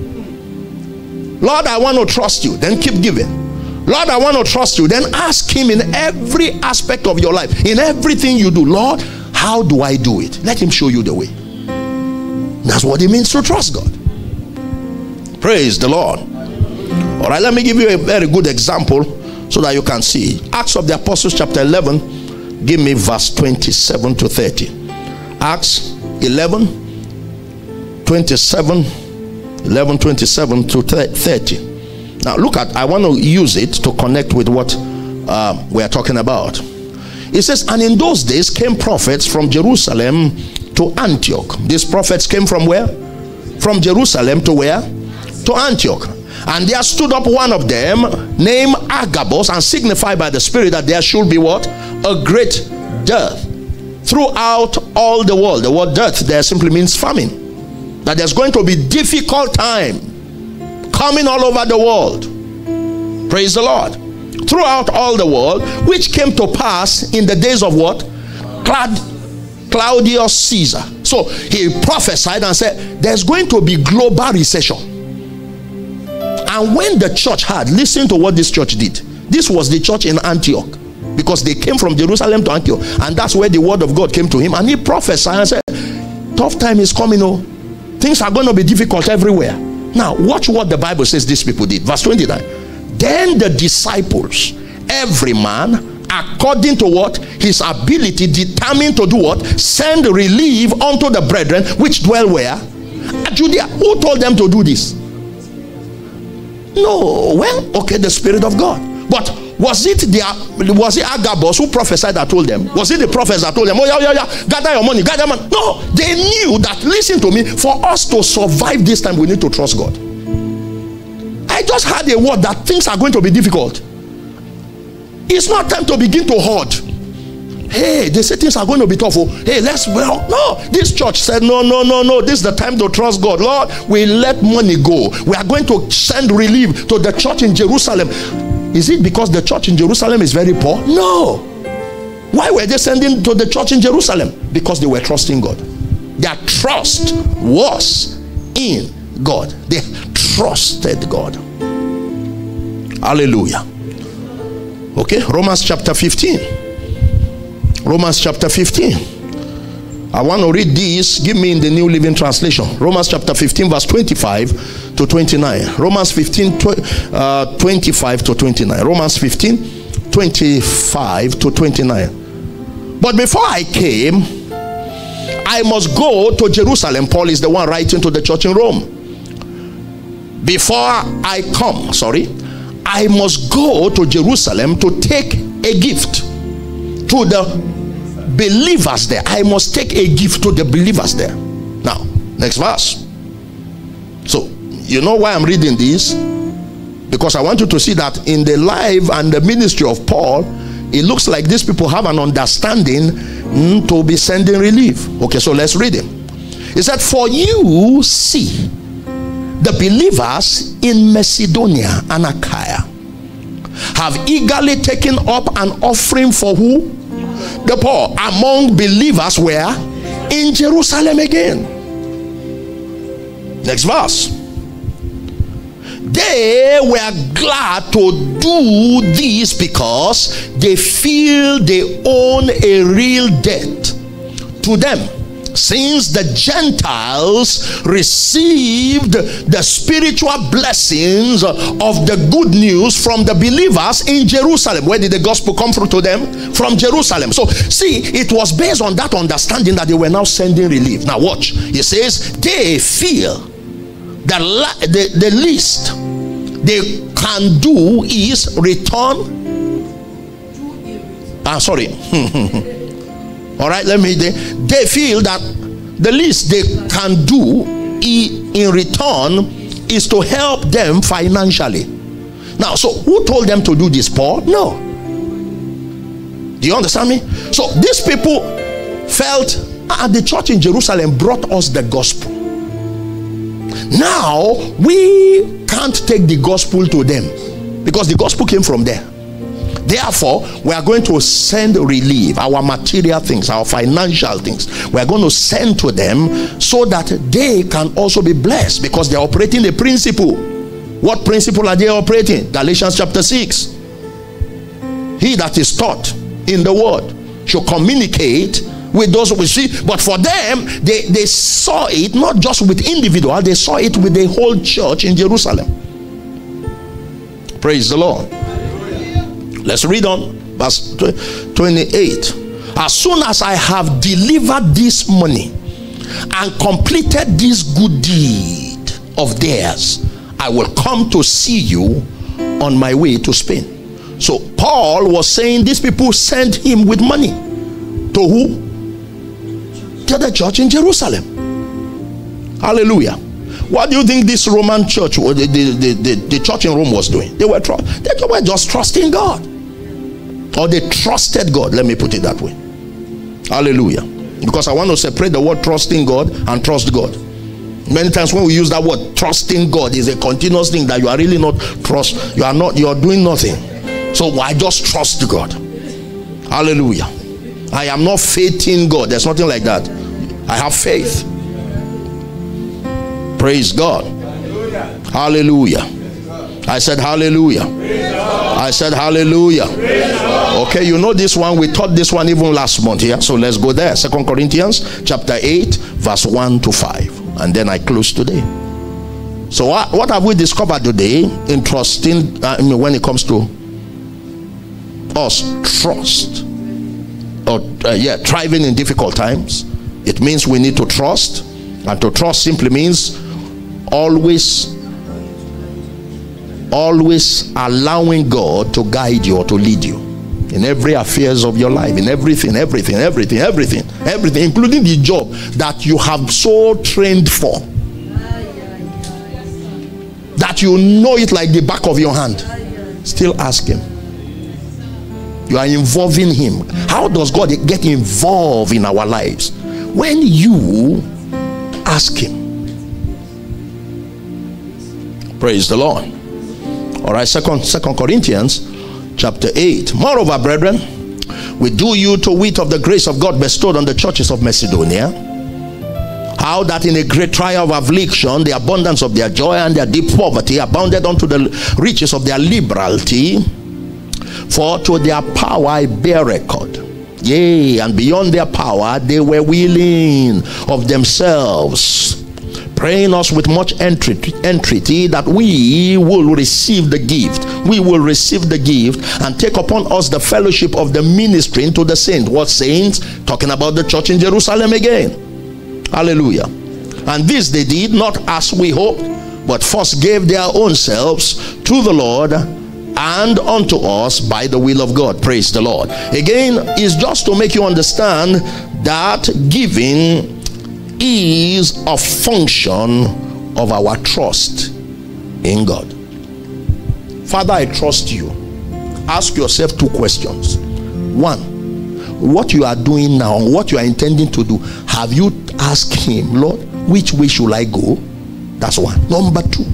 Lord, I want to trust you. Then keep giving. Lord, I want to trust you. Then ask him in every aspect of your life, in everything you do. Lord, how do I do it? Let him show you the way. That's what it means to trust God. Praise the Lord. All right, let me give you a very good example so that you can see. Acts of the Apostles chapter eleven. Give me verse twenty-seven to thirty. Acts eleven, twenty-seven, eleven, twenty-seven to thirty. Now look at, I want to use it to connect with what uh, we are talking about. It says, and in those days came prophets from Jerusalem to Antioch. These prophets came from where? From Jerusalem to where? To Antioch. And there stood up one of them named Agabus, and signified by the Spirit that there should be what? A great dearth throughout all the world. The word dearth there simply means famine. That there's going to be difficult time coming all over the world. Praise the Lord. Throughout all the world, which came to pass in the days of what? Claud Claudius Caesar. So he prophesied and said there's going to be global recession. And when the church had, listen to what this church did. This was the church in Antioch, because they came from Jerusalem to Antioch, and that's where the word of God came to him. And he prophesied and said, tough time is coming. Oh, things are going to be difficult everywhere. Now watch what the Bible says these people did. Verse twenty-nine. Then the disciples, every man according to what? His ability, determined to do what? Send relief unto the brethren which dwell where? At Judea. Who told them to do this? No. Well, okay, the Spirit of God. But was it the was it Agabus who prophesied that told them? Was it the prophets that told them, oh yeah, yeah, yeah, gather your money, gather money? No, they knew that, listen to me, for us to survive this time, we need to trust God. I just had a word that things are going to be difficult. It's not time to begin to hoard. Hey, they say things are going to be tough. Oh, hey, let's, well, no. This church said, no, no, no, no. This is the time to trust God. Lord, we let money go. We are going to send relief to the church in Jerusalem. Is it because the church in Jerusalem is very poor? No. Why were they sending to the church in Jerusalem? Because they were trusting God. Their trust was in God. They trusted God. Hallelujah. Okay, Romans chapter fifteen. Romans chapter fifteen. I want to read this. Give me in the New Living Translation. Romans chapter fifteen, verse twenty-five to twenty-nine. Romans fifteen, uh, twenty-five to twenty-nine. Romans fifteen, twenty-five to twenty-nine. But before I came, I must go to Jerusalem. Paul is the one writing to the church in Rome. Before I come, sorry, I must go to Jerusalem to take a gift to the believers there. I must take a gift to the believers there. Now, next verse. So, you know why I'm reading this? Because I want you to see that in the life and the ministry of Paul, it looks like these people have an understanding mm, to be sending relief. Okay, so let's read it. It said, for you see the believers in Macedonia and Achaia have eagerly taken up an offering for who? The poor. Among believers where? In Jerusalem again. Next verse. They were glad to do this because they feel they own a real debt to them since the Gentiles received the spiritual blessings of the good news from the believers in Jerusalem. Where did the gospel come through to them? From Jerusalem. So see, it was based on that understanding that they were now sending relief. Now watch, he says they feel that the, the least they can do is return. Ah, sorry. All right, let me. They, they feel that the least they can do in return is to help them financially. Now, so who told them to do this, Paul? No. Do you understand me? So these people felt, ah, the church in Jerusalem brought us the gospel. Now we can't take the gospel to them because the gospel came from there. Therefore, we are going to send relief, our material things, our financial things. We are going to send to them so that they can also be blessed, because they are operating a principle. What principle are they operating? Galatians chapter six. He that is taught in the word should communicate with those who see. But for them, they, they saw it not just with individual, they saw it with the whole church in Jerusalem. Praise the Lord. Let's read on verse twenty-eight. As soon as I have delivered this money and completed this good deed of theirs, I will come to see you on my way to Spain. So Paul was saying these people sent him with money. To who? To the church in Jerusalem. Hallelujah. What do you think this Roman church, or the, the, the, the, the church in Rome was doing? They were, they were just trusting God. Or they trusted God. Let me put it that way. Hallelujah. Because I want to separate the word trusting God and trust God. Many times when we use that word trusting God, is a continuous thing that you are really not trust. You are not, you are doing nothing. So I just trust God. Hallelujah. I am not faithing God. There's nothing like that. I have faith. Praise God. Hallelujah. I said hallelujah. I said hallelujah. Okay, you know this one. We taught this one even last month here. So let's go there. Second Corinthians chapter eight verse one to five. And then I close today. So what, what have we discovered today in trusting, uh, I mean, when it comes to us trust, or uh, yeah, thriving in difficult times? It means we need to trust. And to trust simply means always always allowing God to guide you or to lead you in every affairs of your life, in everything, everything, everything, everything, everything, including the job that you have so trained for, that you know it like the back of your hand. Still ask him. You are involving him. How does God get involved in our lives? When you ask him. Praise the Lord. All right, second second Corinthians chapter eight. Moreover, brethren, we do you to wit of the grace of God bestowed on the churches of Macedonia, how that in a great trial of affliction the abundance of their joy and their deep poverty abounded unto the riches of their liberality. For to their power I bear record, yea, and beyond their power they were willing of themselves, praying us with much entreaty that we will receive the gift. We will receive the gift and take upon us the fellowship of the ministering to the saints. What saints? Talking about the church in Jerusalem again. Hallelujah. And this they did not as we hoped, but first gave their own selves to the Lord and unto us by the will of God. Praise the Lord. Again, is just to make you understand that giving is a function of our trust in God. Father, I trust you. Ask yourself two questions. One, what you are doing now, what you are intending to do, have you asked him, Lord, which way should I go? That's one. Number two,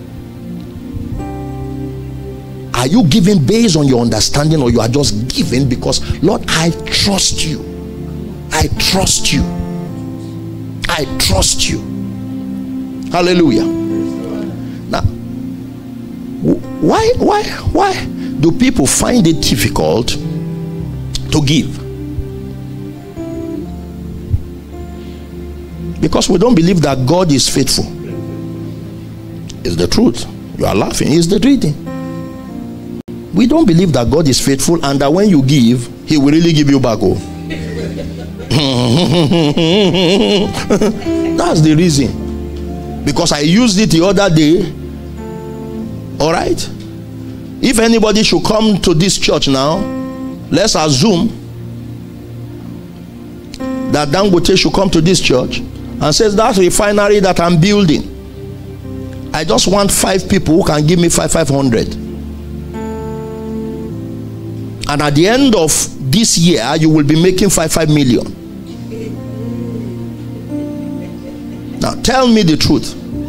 are you giving based on your understanding, or you are just giving because, Lord, I trust you. I trust you. I trust you. Hallelujah. Now, why, why, why do people find it difficult to give? Because we don't believe that God is faithful. It's the truth. You are laughing. It's the reading. We don't believe that God is faithful and that when you give, he will really give you back. Oh. That's the reason. Because I used it the other day. All right. If anybody should come to this church now, let's assume that Dangote should come to this church and says, that refinery that I'm building, I just want five people who can give me five five hundred. And at the end of this year, you will be making five five million. Now tell me the truth.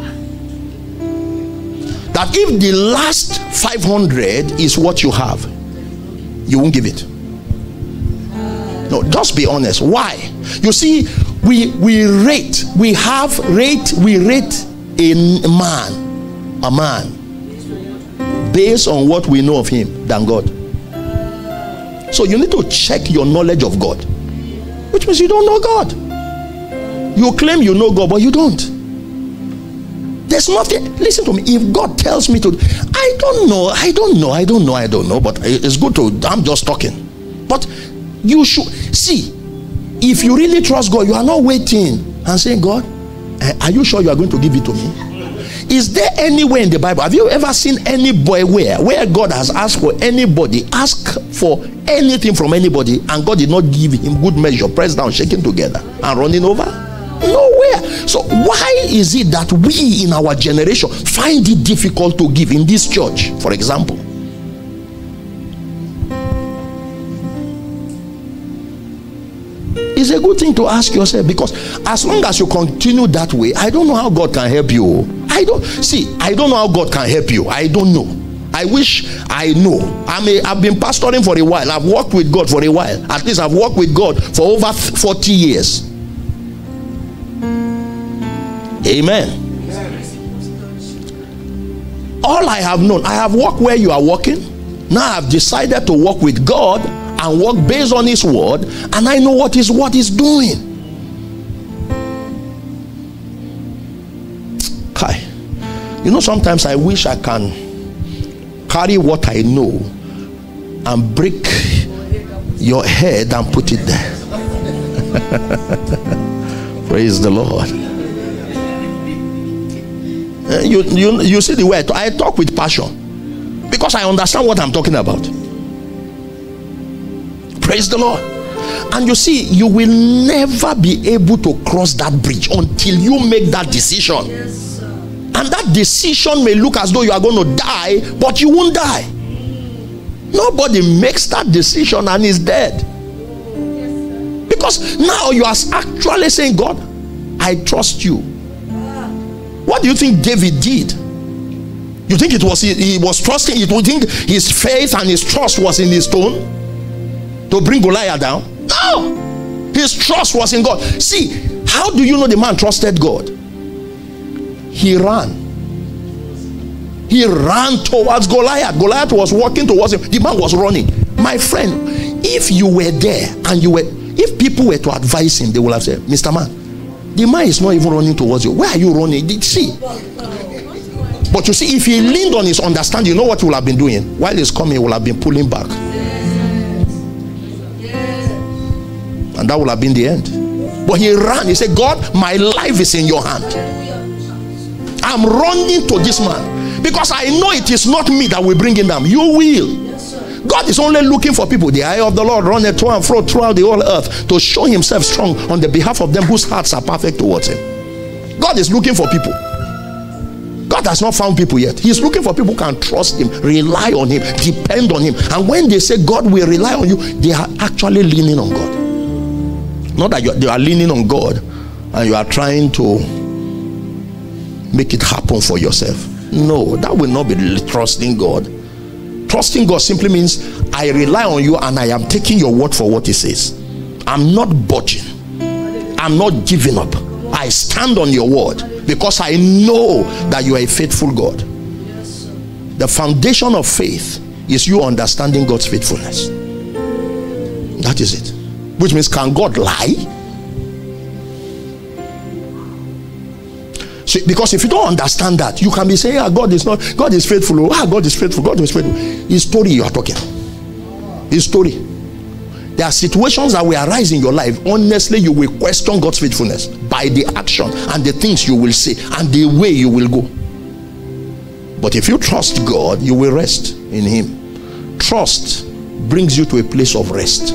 That if the last five hundred is what you have, you won't give it. No, just be honest. Why? You see, we we rate, we have rate, we rate a man, a man, based on what we know of him than God. So you need to check your knowledge of God, which means you don't know God. You claim you know God, but you don't. There's nothing. Listen to me. If God tells me to, I don't know, I don't know, I don't know, I don't know, but it's good to, I'm just talking. But you should see, if you really trust God, you are not waiting and saying, God, are you sure you are going to give it to me? Is there anywhere in the Bible, have you ever seen any boy where where God has asked for anybody, ask for anything from anybody, and God did not give him good measure, pressed down, shaken together, and running over? Nowhere. So why is it that we in our generation find it difficult to give in this church, for example? It's a good thing to ask yourself, because as long as you continue that way, I don't know how God can help you. I don't see, I don't know how God can help you. I don't know. I wish I know. I'm a, I've been pastoring for a while. I've worked with God for a while. At least I've worked with God for over forty years. Amen. All I have known, I have walked where you are walking. Now I've decided to walk with God and walk based on his word, and I know what his word is doing. Kai, you know, sometimes I wish I can carry what I know and break your head and put it there. Praise the Lord. Uh, you, you, you see the way I talk, I talk with passion, because I understand what I'm talking about. Praise the Lord. And you see, you will never be able to cross that bridge until you make that decision. Yes, and that decision may look as though you are going to die, but you won't die. Nobody makes that decision and is dead. Yes, because now you are actually saying, God, I trust you. What do you think David did? You think it was he, he was trusting? You think his faith and his trust was in his stone to bring Goliath down? No, his trust was in God. See, how do you know the man trusted God? He ran. He ran towards Goliath. Goliath was walking towards him. The man was running. My friend, if you were there and you were, if people were to advise him, they would have said, Mister Man, the man is not even running towards you. Where are you running? Did see? But you see, if he leaned on his understanding, you know what he would have been doing? While he's coming, he would have been pulling back. And that would have been the end. But he ran. He said, God, my life is in your hand. I'm running to this man, because I know it is not me that will bring him down. You will. God is only looking for people. The eye of the Lord runneth to and fro throughout the whole earth, to show himself strong on the behalf of them whose hearts are perfect towards him. God is looking for people. God has not found people yet. He's looking for people who can trust him, rely on him, depend on him. And when they say God will rely on you, they are actually leaning on God. Not that you are, they are leaning on God and you are trying to make it happen for yourself. No, that will not be trusting God. Trusting God simply means I rely on you and I am taking your word for what it says. I'm not budging. I'm not giving up. I stand on your word because I know that you are a faithful God. Yes, the foundation of faith is you understanding God's faithfulness. That is it. Which means, can God lie? So, because if you don't understand that, you can be saying, ah, God is not, God is faithful. Ah, God is faithful. God is faithful. His story you are talking. His story. There are situations that will arise in your life. Honestly, you will question God's faithfulness by the action and the things you will say and the way you will go. But if you trust God, you will rest in Him. Trust brings you to a place of rest.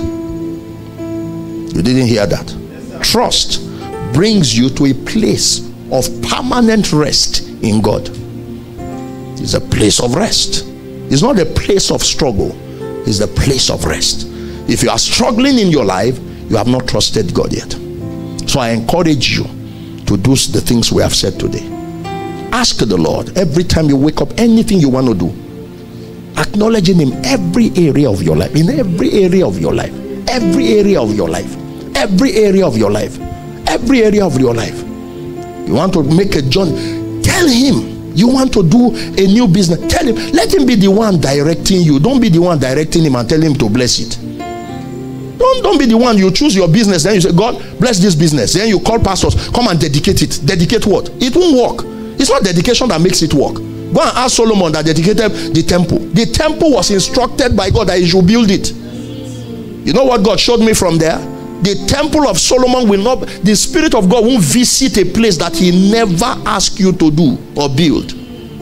You didn't hear that? Trust brings you to a place of permanent rest in God. It's a place of rest. It's not a place of struggle. It's the place of rest. If you are struggling in your life, you have not trusted God yet. So I encourage you to do the things we have said today. Ask the Lord every time you wake up, anything you want to do, acknowledging Him every area of your life, in every area of your life, every area of your life, every area of your life, every area of your life. You want to make a journey, tell Him. You want to do a new business, tell Him. Let Him be the one directing you. Don't be the one directing Him and tell Him to bless it. Don't, don't be the one. You choose your business, then you say, God bless this business. Then you call pastors, come and dedicate it. Dedicate what? It won't work. It's not dedication that makes it work. Go and ask Solomon that dedicated the temple. The temple was instructed by God that he should build it. You know what God showed me from there? The temple of Solomon will not, the Spirit of God won't visit a place that He never asked you to do or build.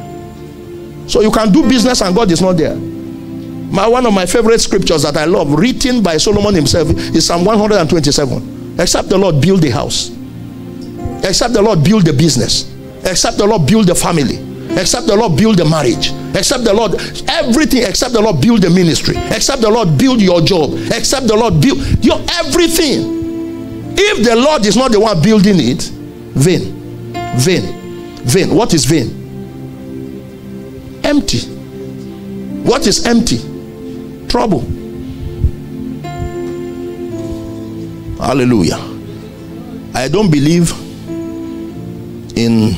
So you can do business and God is not there. My, one of my favorite scriptures that I love, written by Solomon himself, is Psalm one hundred twenty-seven. Except the Lord build the house, except the Lord build the business, except the Lord build the family, except the Lord build the marriage, except the Lord, everything except the Lord build the ministry, except the Lord build your job, except the Lord build your everything. If the Lord is not the one building it, vain, vain, vain. What is vain? Empty. What is empty? Trouble. Hallelujah. I don't believe in,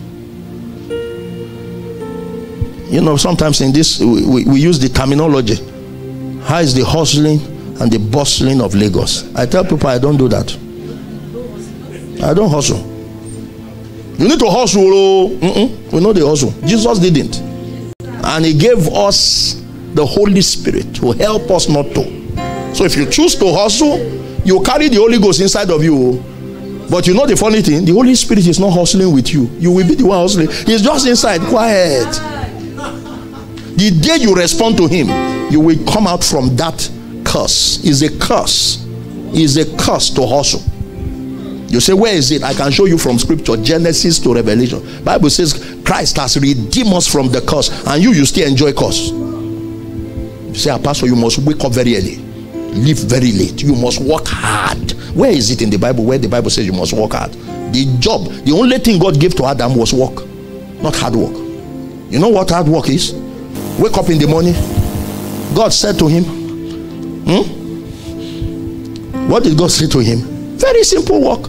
you know, sometimes in this we, we, we use the terminology, how is the hustling and the bustling of Lagos. I tell people I don't do that. I don't hustle. You need to hustle. Mm-mm. We know the hustle. Jesus didn't, and He gave us the Holy Spirit to help us not to. So if you choose to hustle, you carry the Holy Ghost inside of you. But you know the funny thing, the Holy Spirit is not hustling with you. You will be the one hustling. He's just inside, quiet. The day you respond to Him, you will come out from that curse. It's a curse. It's a curse to hustle. You say, where is it? I can show you from scripture, Genesis to Revelation. Bible says Christ has redeemed us from the curse, and you, you still enjoy curse. You say, Pastor, you must wake up very early, live very late, you must work hard. Where is it in the Bible where the Bible says you must work hard? The job, the only thing God gave to Adam was work, not hard work. You know what hard work is? Wake up in the morning. God said to him, hmm? What did God say to him? Very simple work.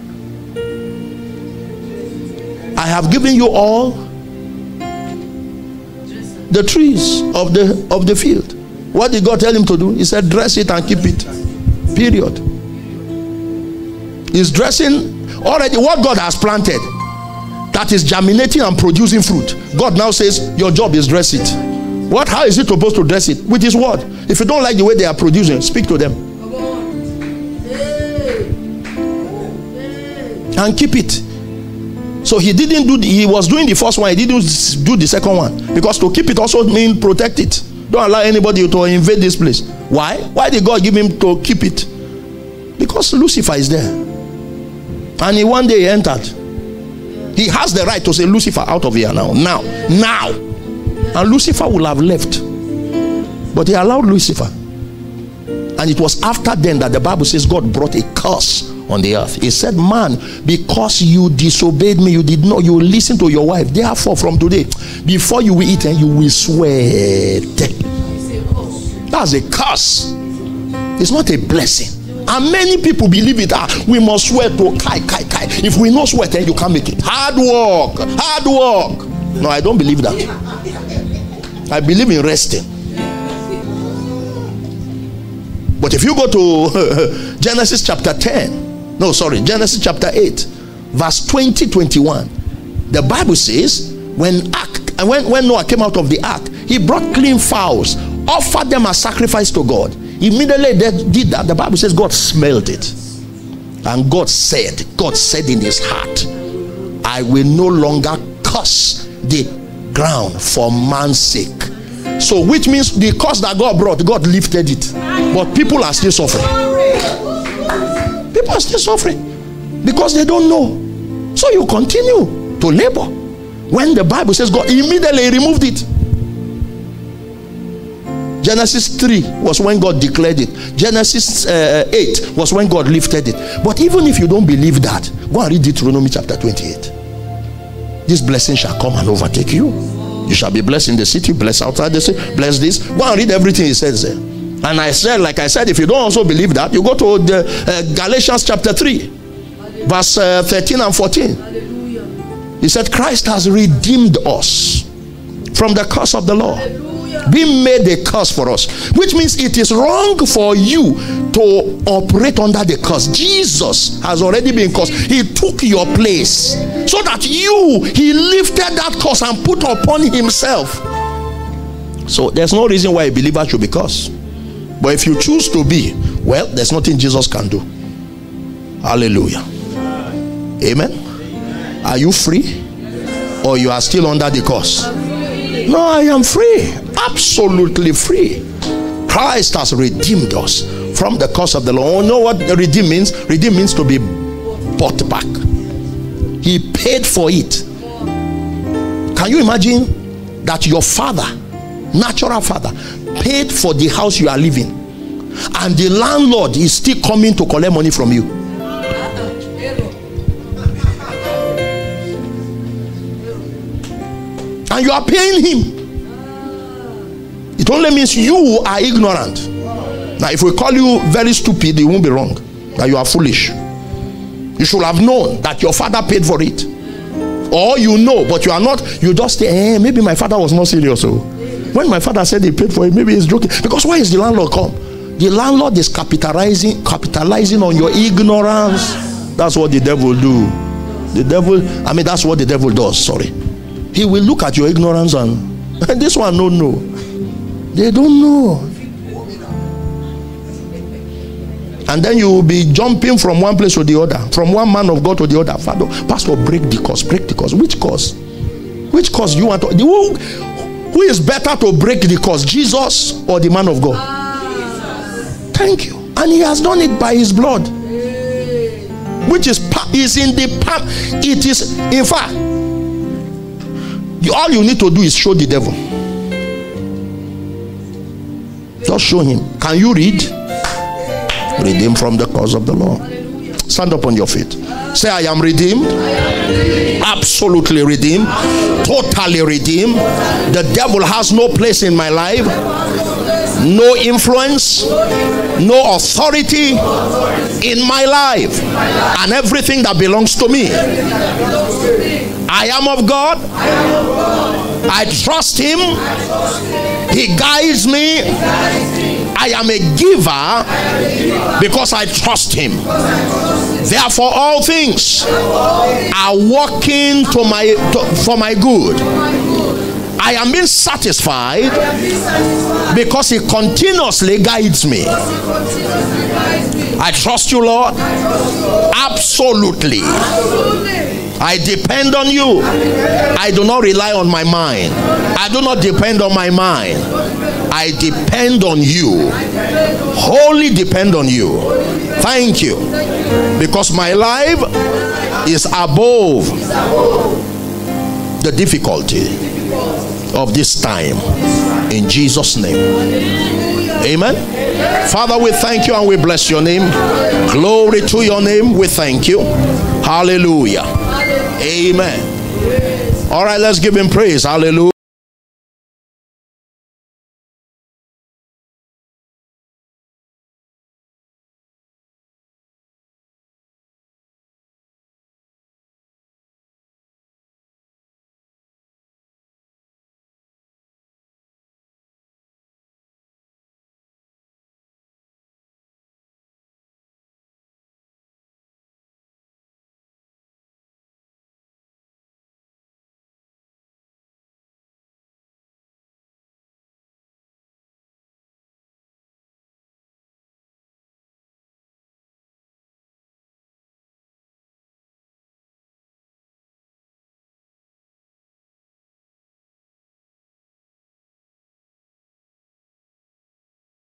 I have given you all the trees of the of the field. What did God tell him to do? He said, dress it and keep it. Period. He's dressing already what God has planted, that is germinating and producing fruit. God now says, your job is dress it. What? How is it supposed to dress it? With His word. If you don't like the way they are producing, speak to them and keep it. So he didn't do the, he was doing the first one, he didn't do the second one, because to keep it also means protect it. Don't allow anybody to invade this place. Why? Why did God give him to keep it? Because Lucifer is there, and he one day he entered. He has the right to say, Lucifer, out of here now, now, now. And Lucifer will have left, but he allowed Lucifer. And it was after then that the Bible says God brought a curse on the earth. He said, man, because you disobeyed me, you did not, you listen to your wife, therefore from today, before you will eat, and you will sweat. That's a curse. It's not a blessing. And many people believe it. Ah, we must sweat to kai kai kai. If we not sweat, then you can't make it. Hard work, hard work. No, I don't believe that. I believe in resting. But if you go to Genesis chapter ten, no, sorry, Genesis chapter eight, verse twenty, twenty-one, The Bible says when ark, when, when Noah came out of the ark, he brought clean fowls, offered them as sacrifice to God. Immediately they did that, the Bible says God smelled it. And God said, God said in his heart, I will no longer curse the ground for man's sake. So which means the curse that God brought, God lifted it. But people are still suffering. People are still suffering because they don't know. So you continue to labor when the Bible says God immediately removed it. Genesis three was when God declared it. Genesis uh, eight was when God lifted it. But even if you don't believe that, go and read Deuteronomy chapter twenty-eight. This blessing shall come and overtake you. You shall be blessed in the city, blessed outside the city, bless this. Go and read everything he says there. And I said, like I said, if you don't also believe that, you go to the uh, Galatians chapter three, verse uh, thirteen and fourteen. He said, Christ has redeemed us from the curse of the law, being made a curse for us, which means it is wrong for you to operate under the curse. Jesus has already been cursed. He took your place so that you, he lifted that curse and put upon himself. So there's no reason why a believer should be cursed. But if you choose to be, well, there's nothing Jesus can do. Hallelujah. Amen. Are you free, or you are still under the curse? No, I am free, absolutely free. Christ has redeemed us from the curse of the law. You know what redeem means? Redeem means to be bought back. He paid for it. Can you imagine that your father, natural father, paid for the house you are living, and the landlord is still coming to collect money from you? And you are paying him. It only means you are ignorant. Now if we call you very stupid, it won't be wrong. That you are foolish. You should have known that your father paid for it. Or you know, but you are not. You just say, eh, maybe my father was not serious. So when my father said he paid for it, maybe he's joking. Because why is the landlord come? The landlord is capitalizing capitalizing on your ignorance. That's what the devil do. The devil, I mean, that's what the devil does. Sorry. He will look at your ignorance and, and this one don't know. They don't know. And then you will be jumping from one place to the other, from one man of God to the other. Father, Pastor, break the curse, break the curse. Which curse? Which curse you want to? Who, who is better to break the curse, Jesus or the man of God? Thank you. And he has done it by his blood, which is is in the palm. It is, in fact, all you need to do is show the devil. Just show him. Can you read? Redeemed from the curse of the law. Stand up on your feet. Say, I am redeemed. Absolutely redeemed. Totally redeemed. The devil has no place in my life. No influence. No authority in my life. And everything that belongs to me. I am of God. I trust him. He guides me. I am a giver because I trust him. Therefore all things are working to my to, for my good. I am being satisfied because he continuously guides me. I trust you, Lord. Absolutely. I depend on you. I do not rely on my mind. I do not depend on my mind. I depend on you. Wholly depend on you. Thank you. Because my life is above the difficulty of this time. In Jesus' name. Amen. Father, we thank you and we bless your name. Glory to your name. We thank you. Hallelujah. Amen. All right, let's give him praise. Hallelujah.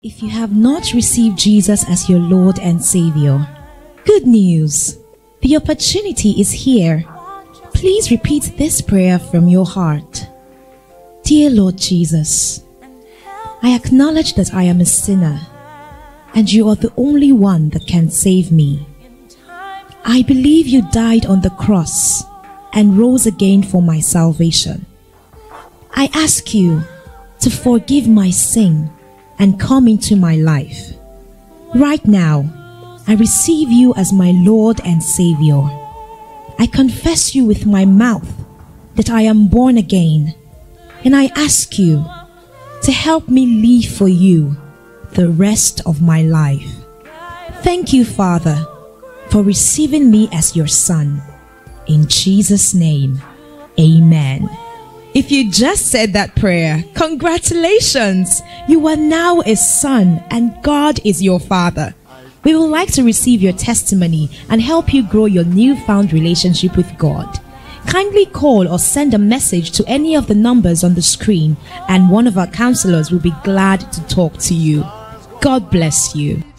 If you have not received Jesus as your Lord and Savior, good news! The opportunity is here. Please repeat this prayer from your heart. Dear Lord Jesus, I acknowledge that I am a sinner, and you are the only one that can save me. I believe you died on the cross and rose again for my salvation. I ask you to forgive my sin and come into my life. Right now, I receive you as my Lord and Savior. I confess you with my mouth that I am born again, and I ask you to help me live for you the rest of my life. Thank you, Father, for receiving me as your son. In Jesus' name, amen. If you just said that prayer, congratulations! You are now a son and God is your Father. We would like to receive your testimony and help you grow your newfound relationship with God. Kindly call or send a message to any of the numbers on the screen, and one of our counselors will be glad to talk to you. God bless you.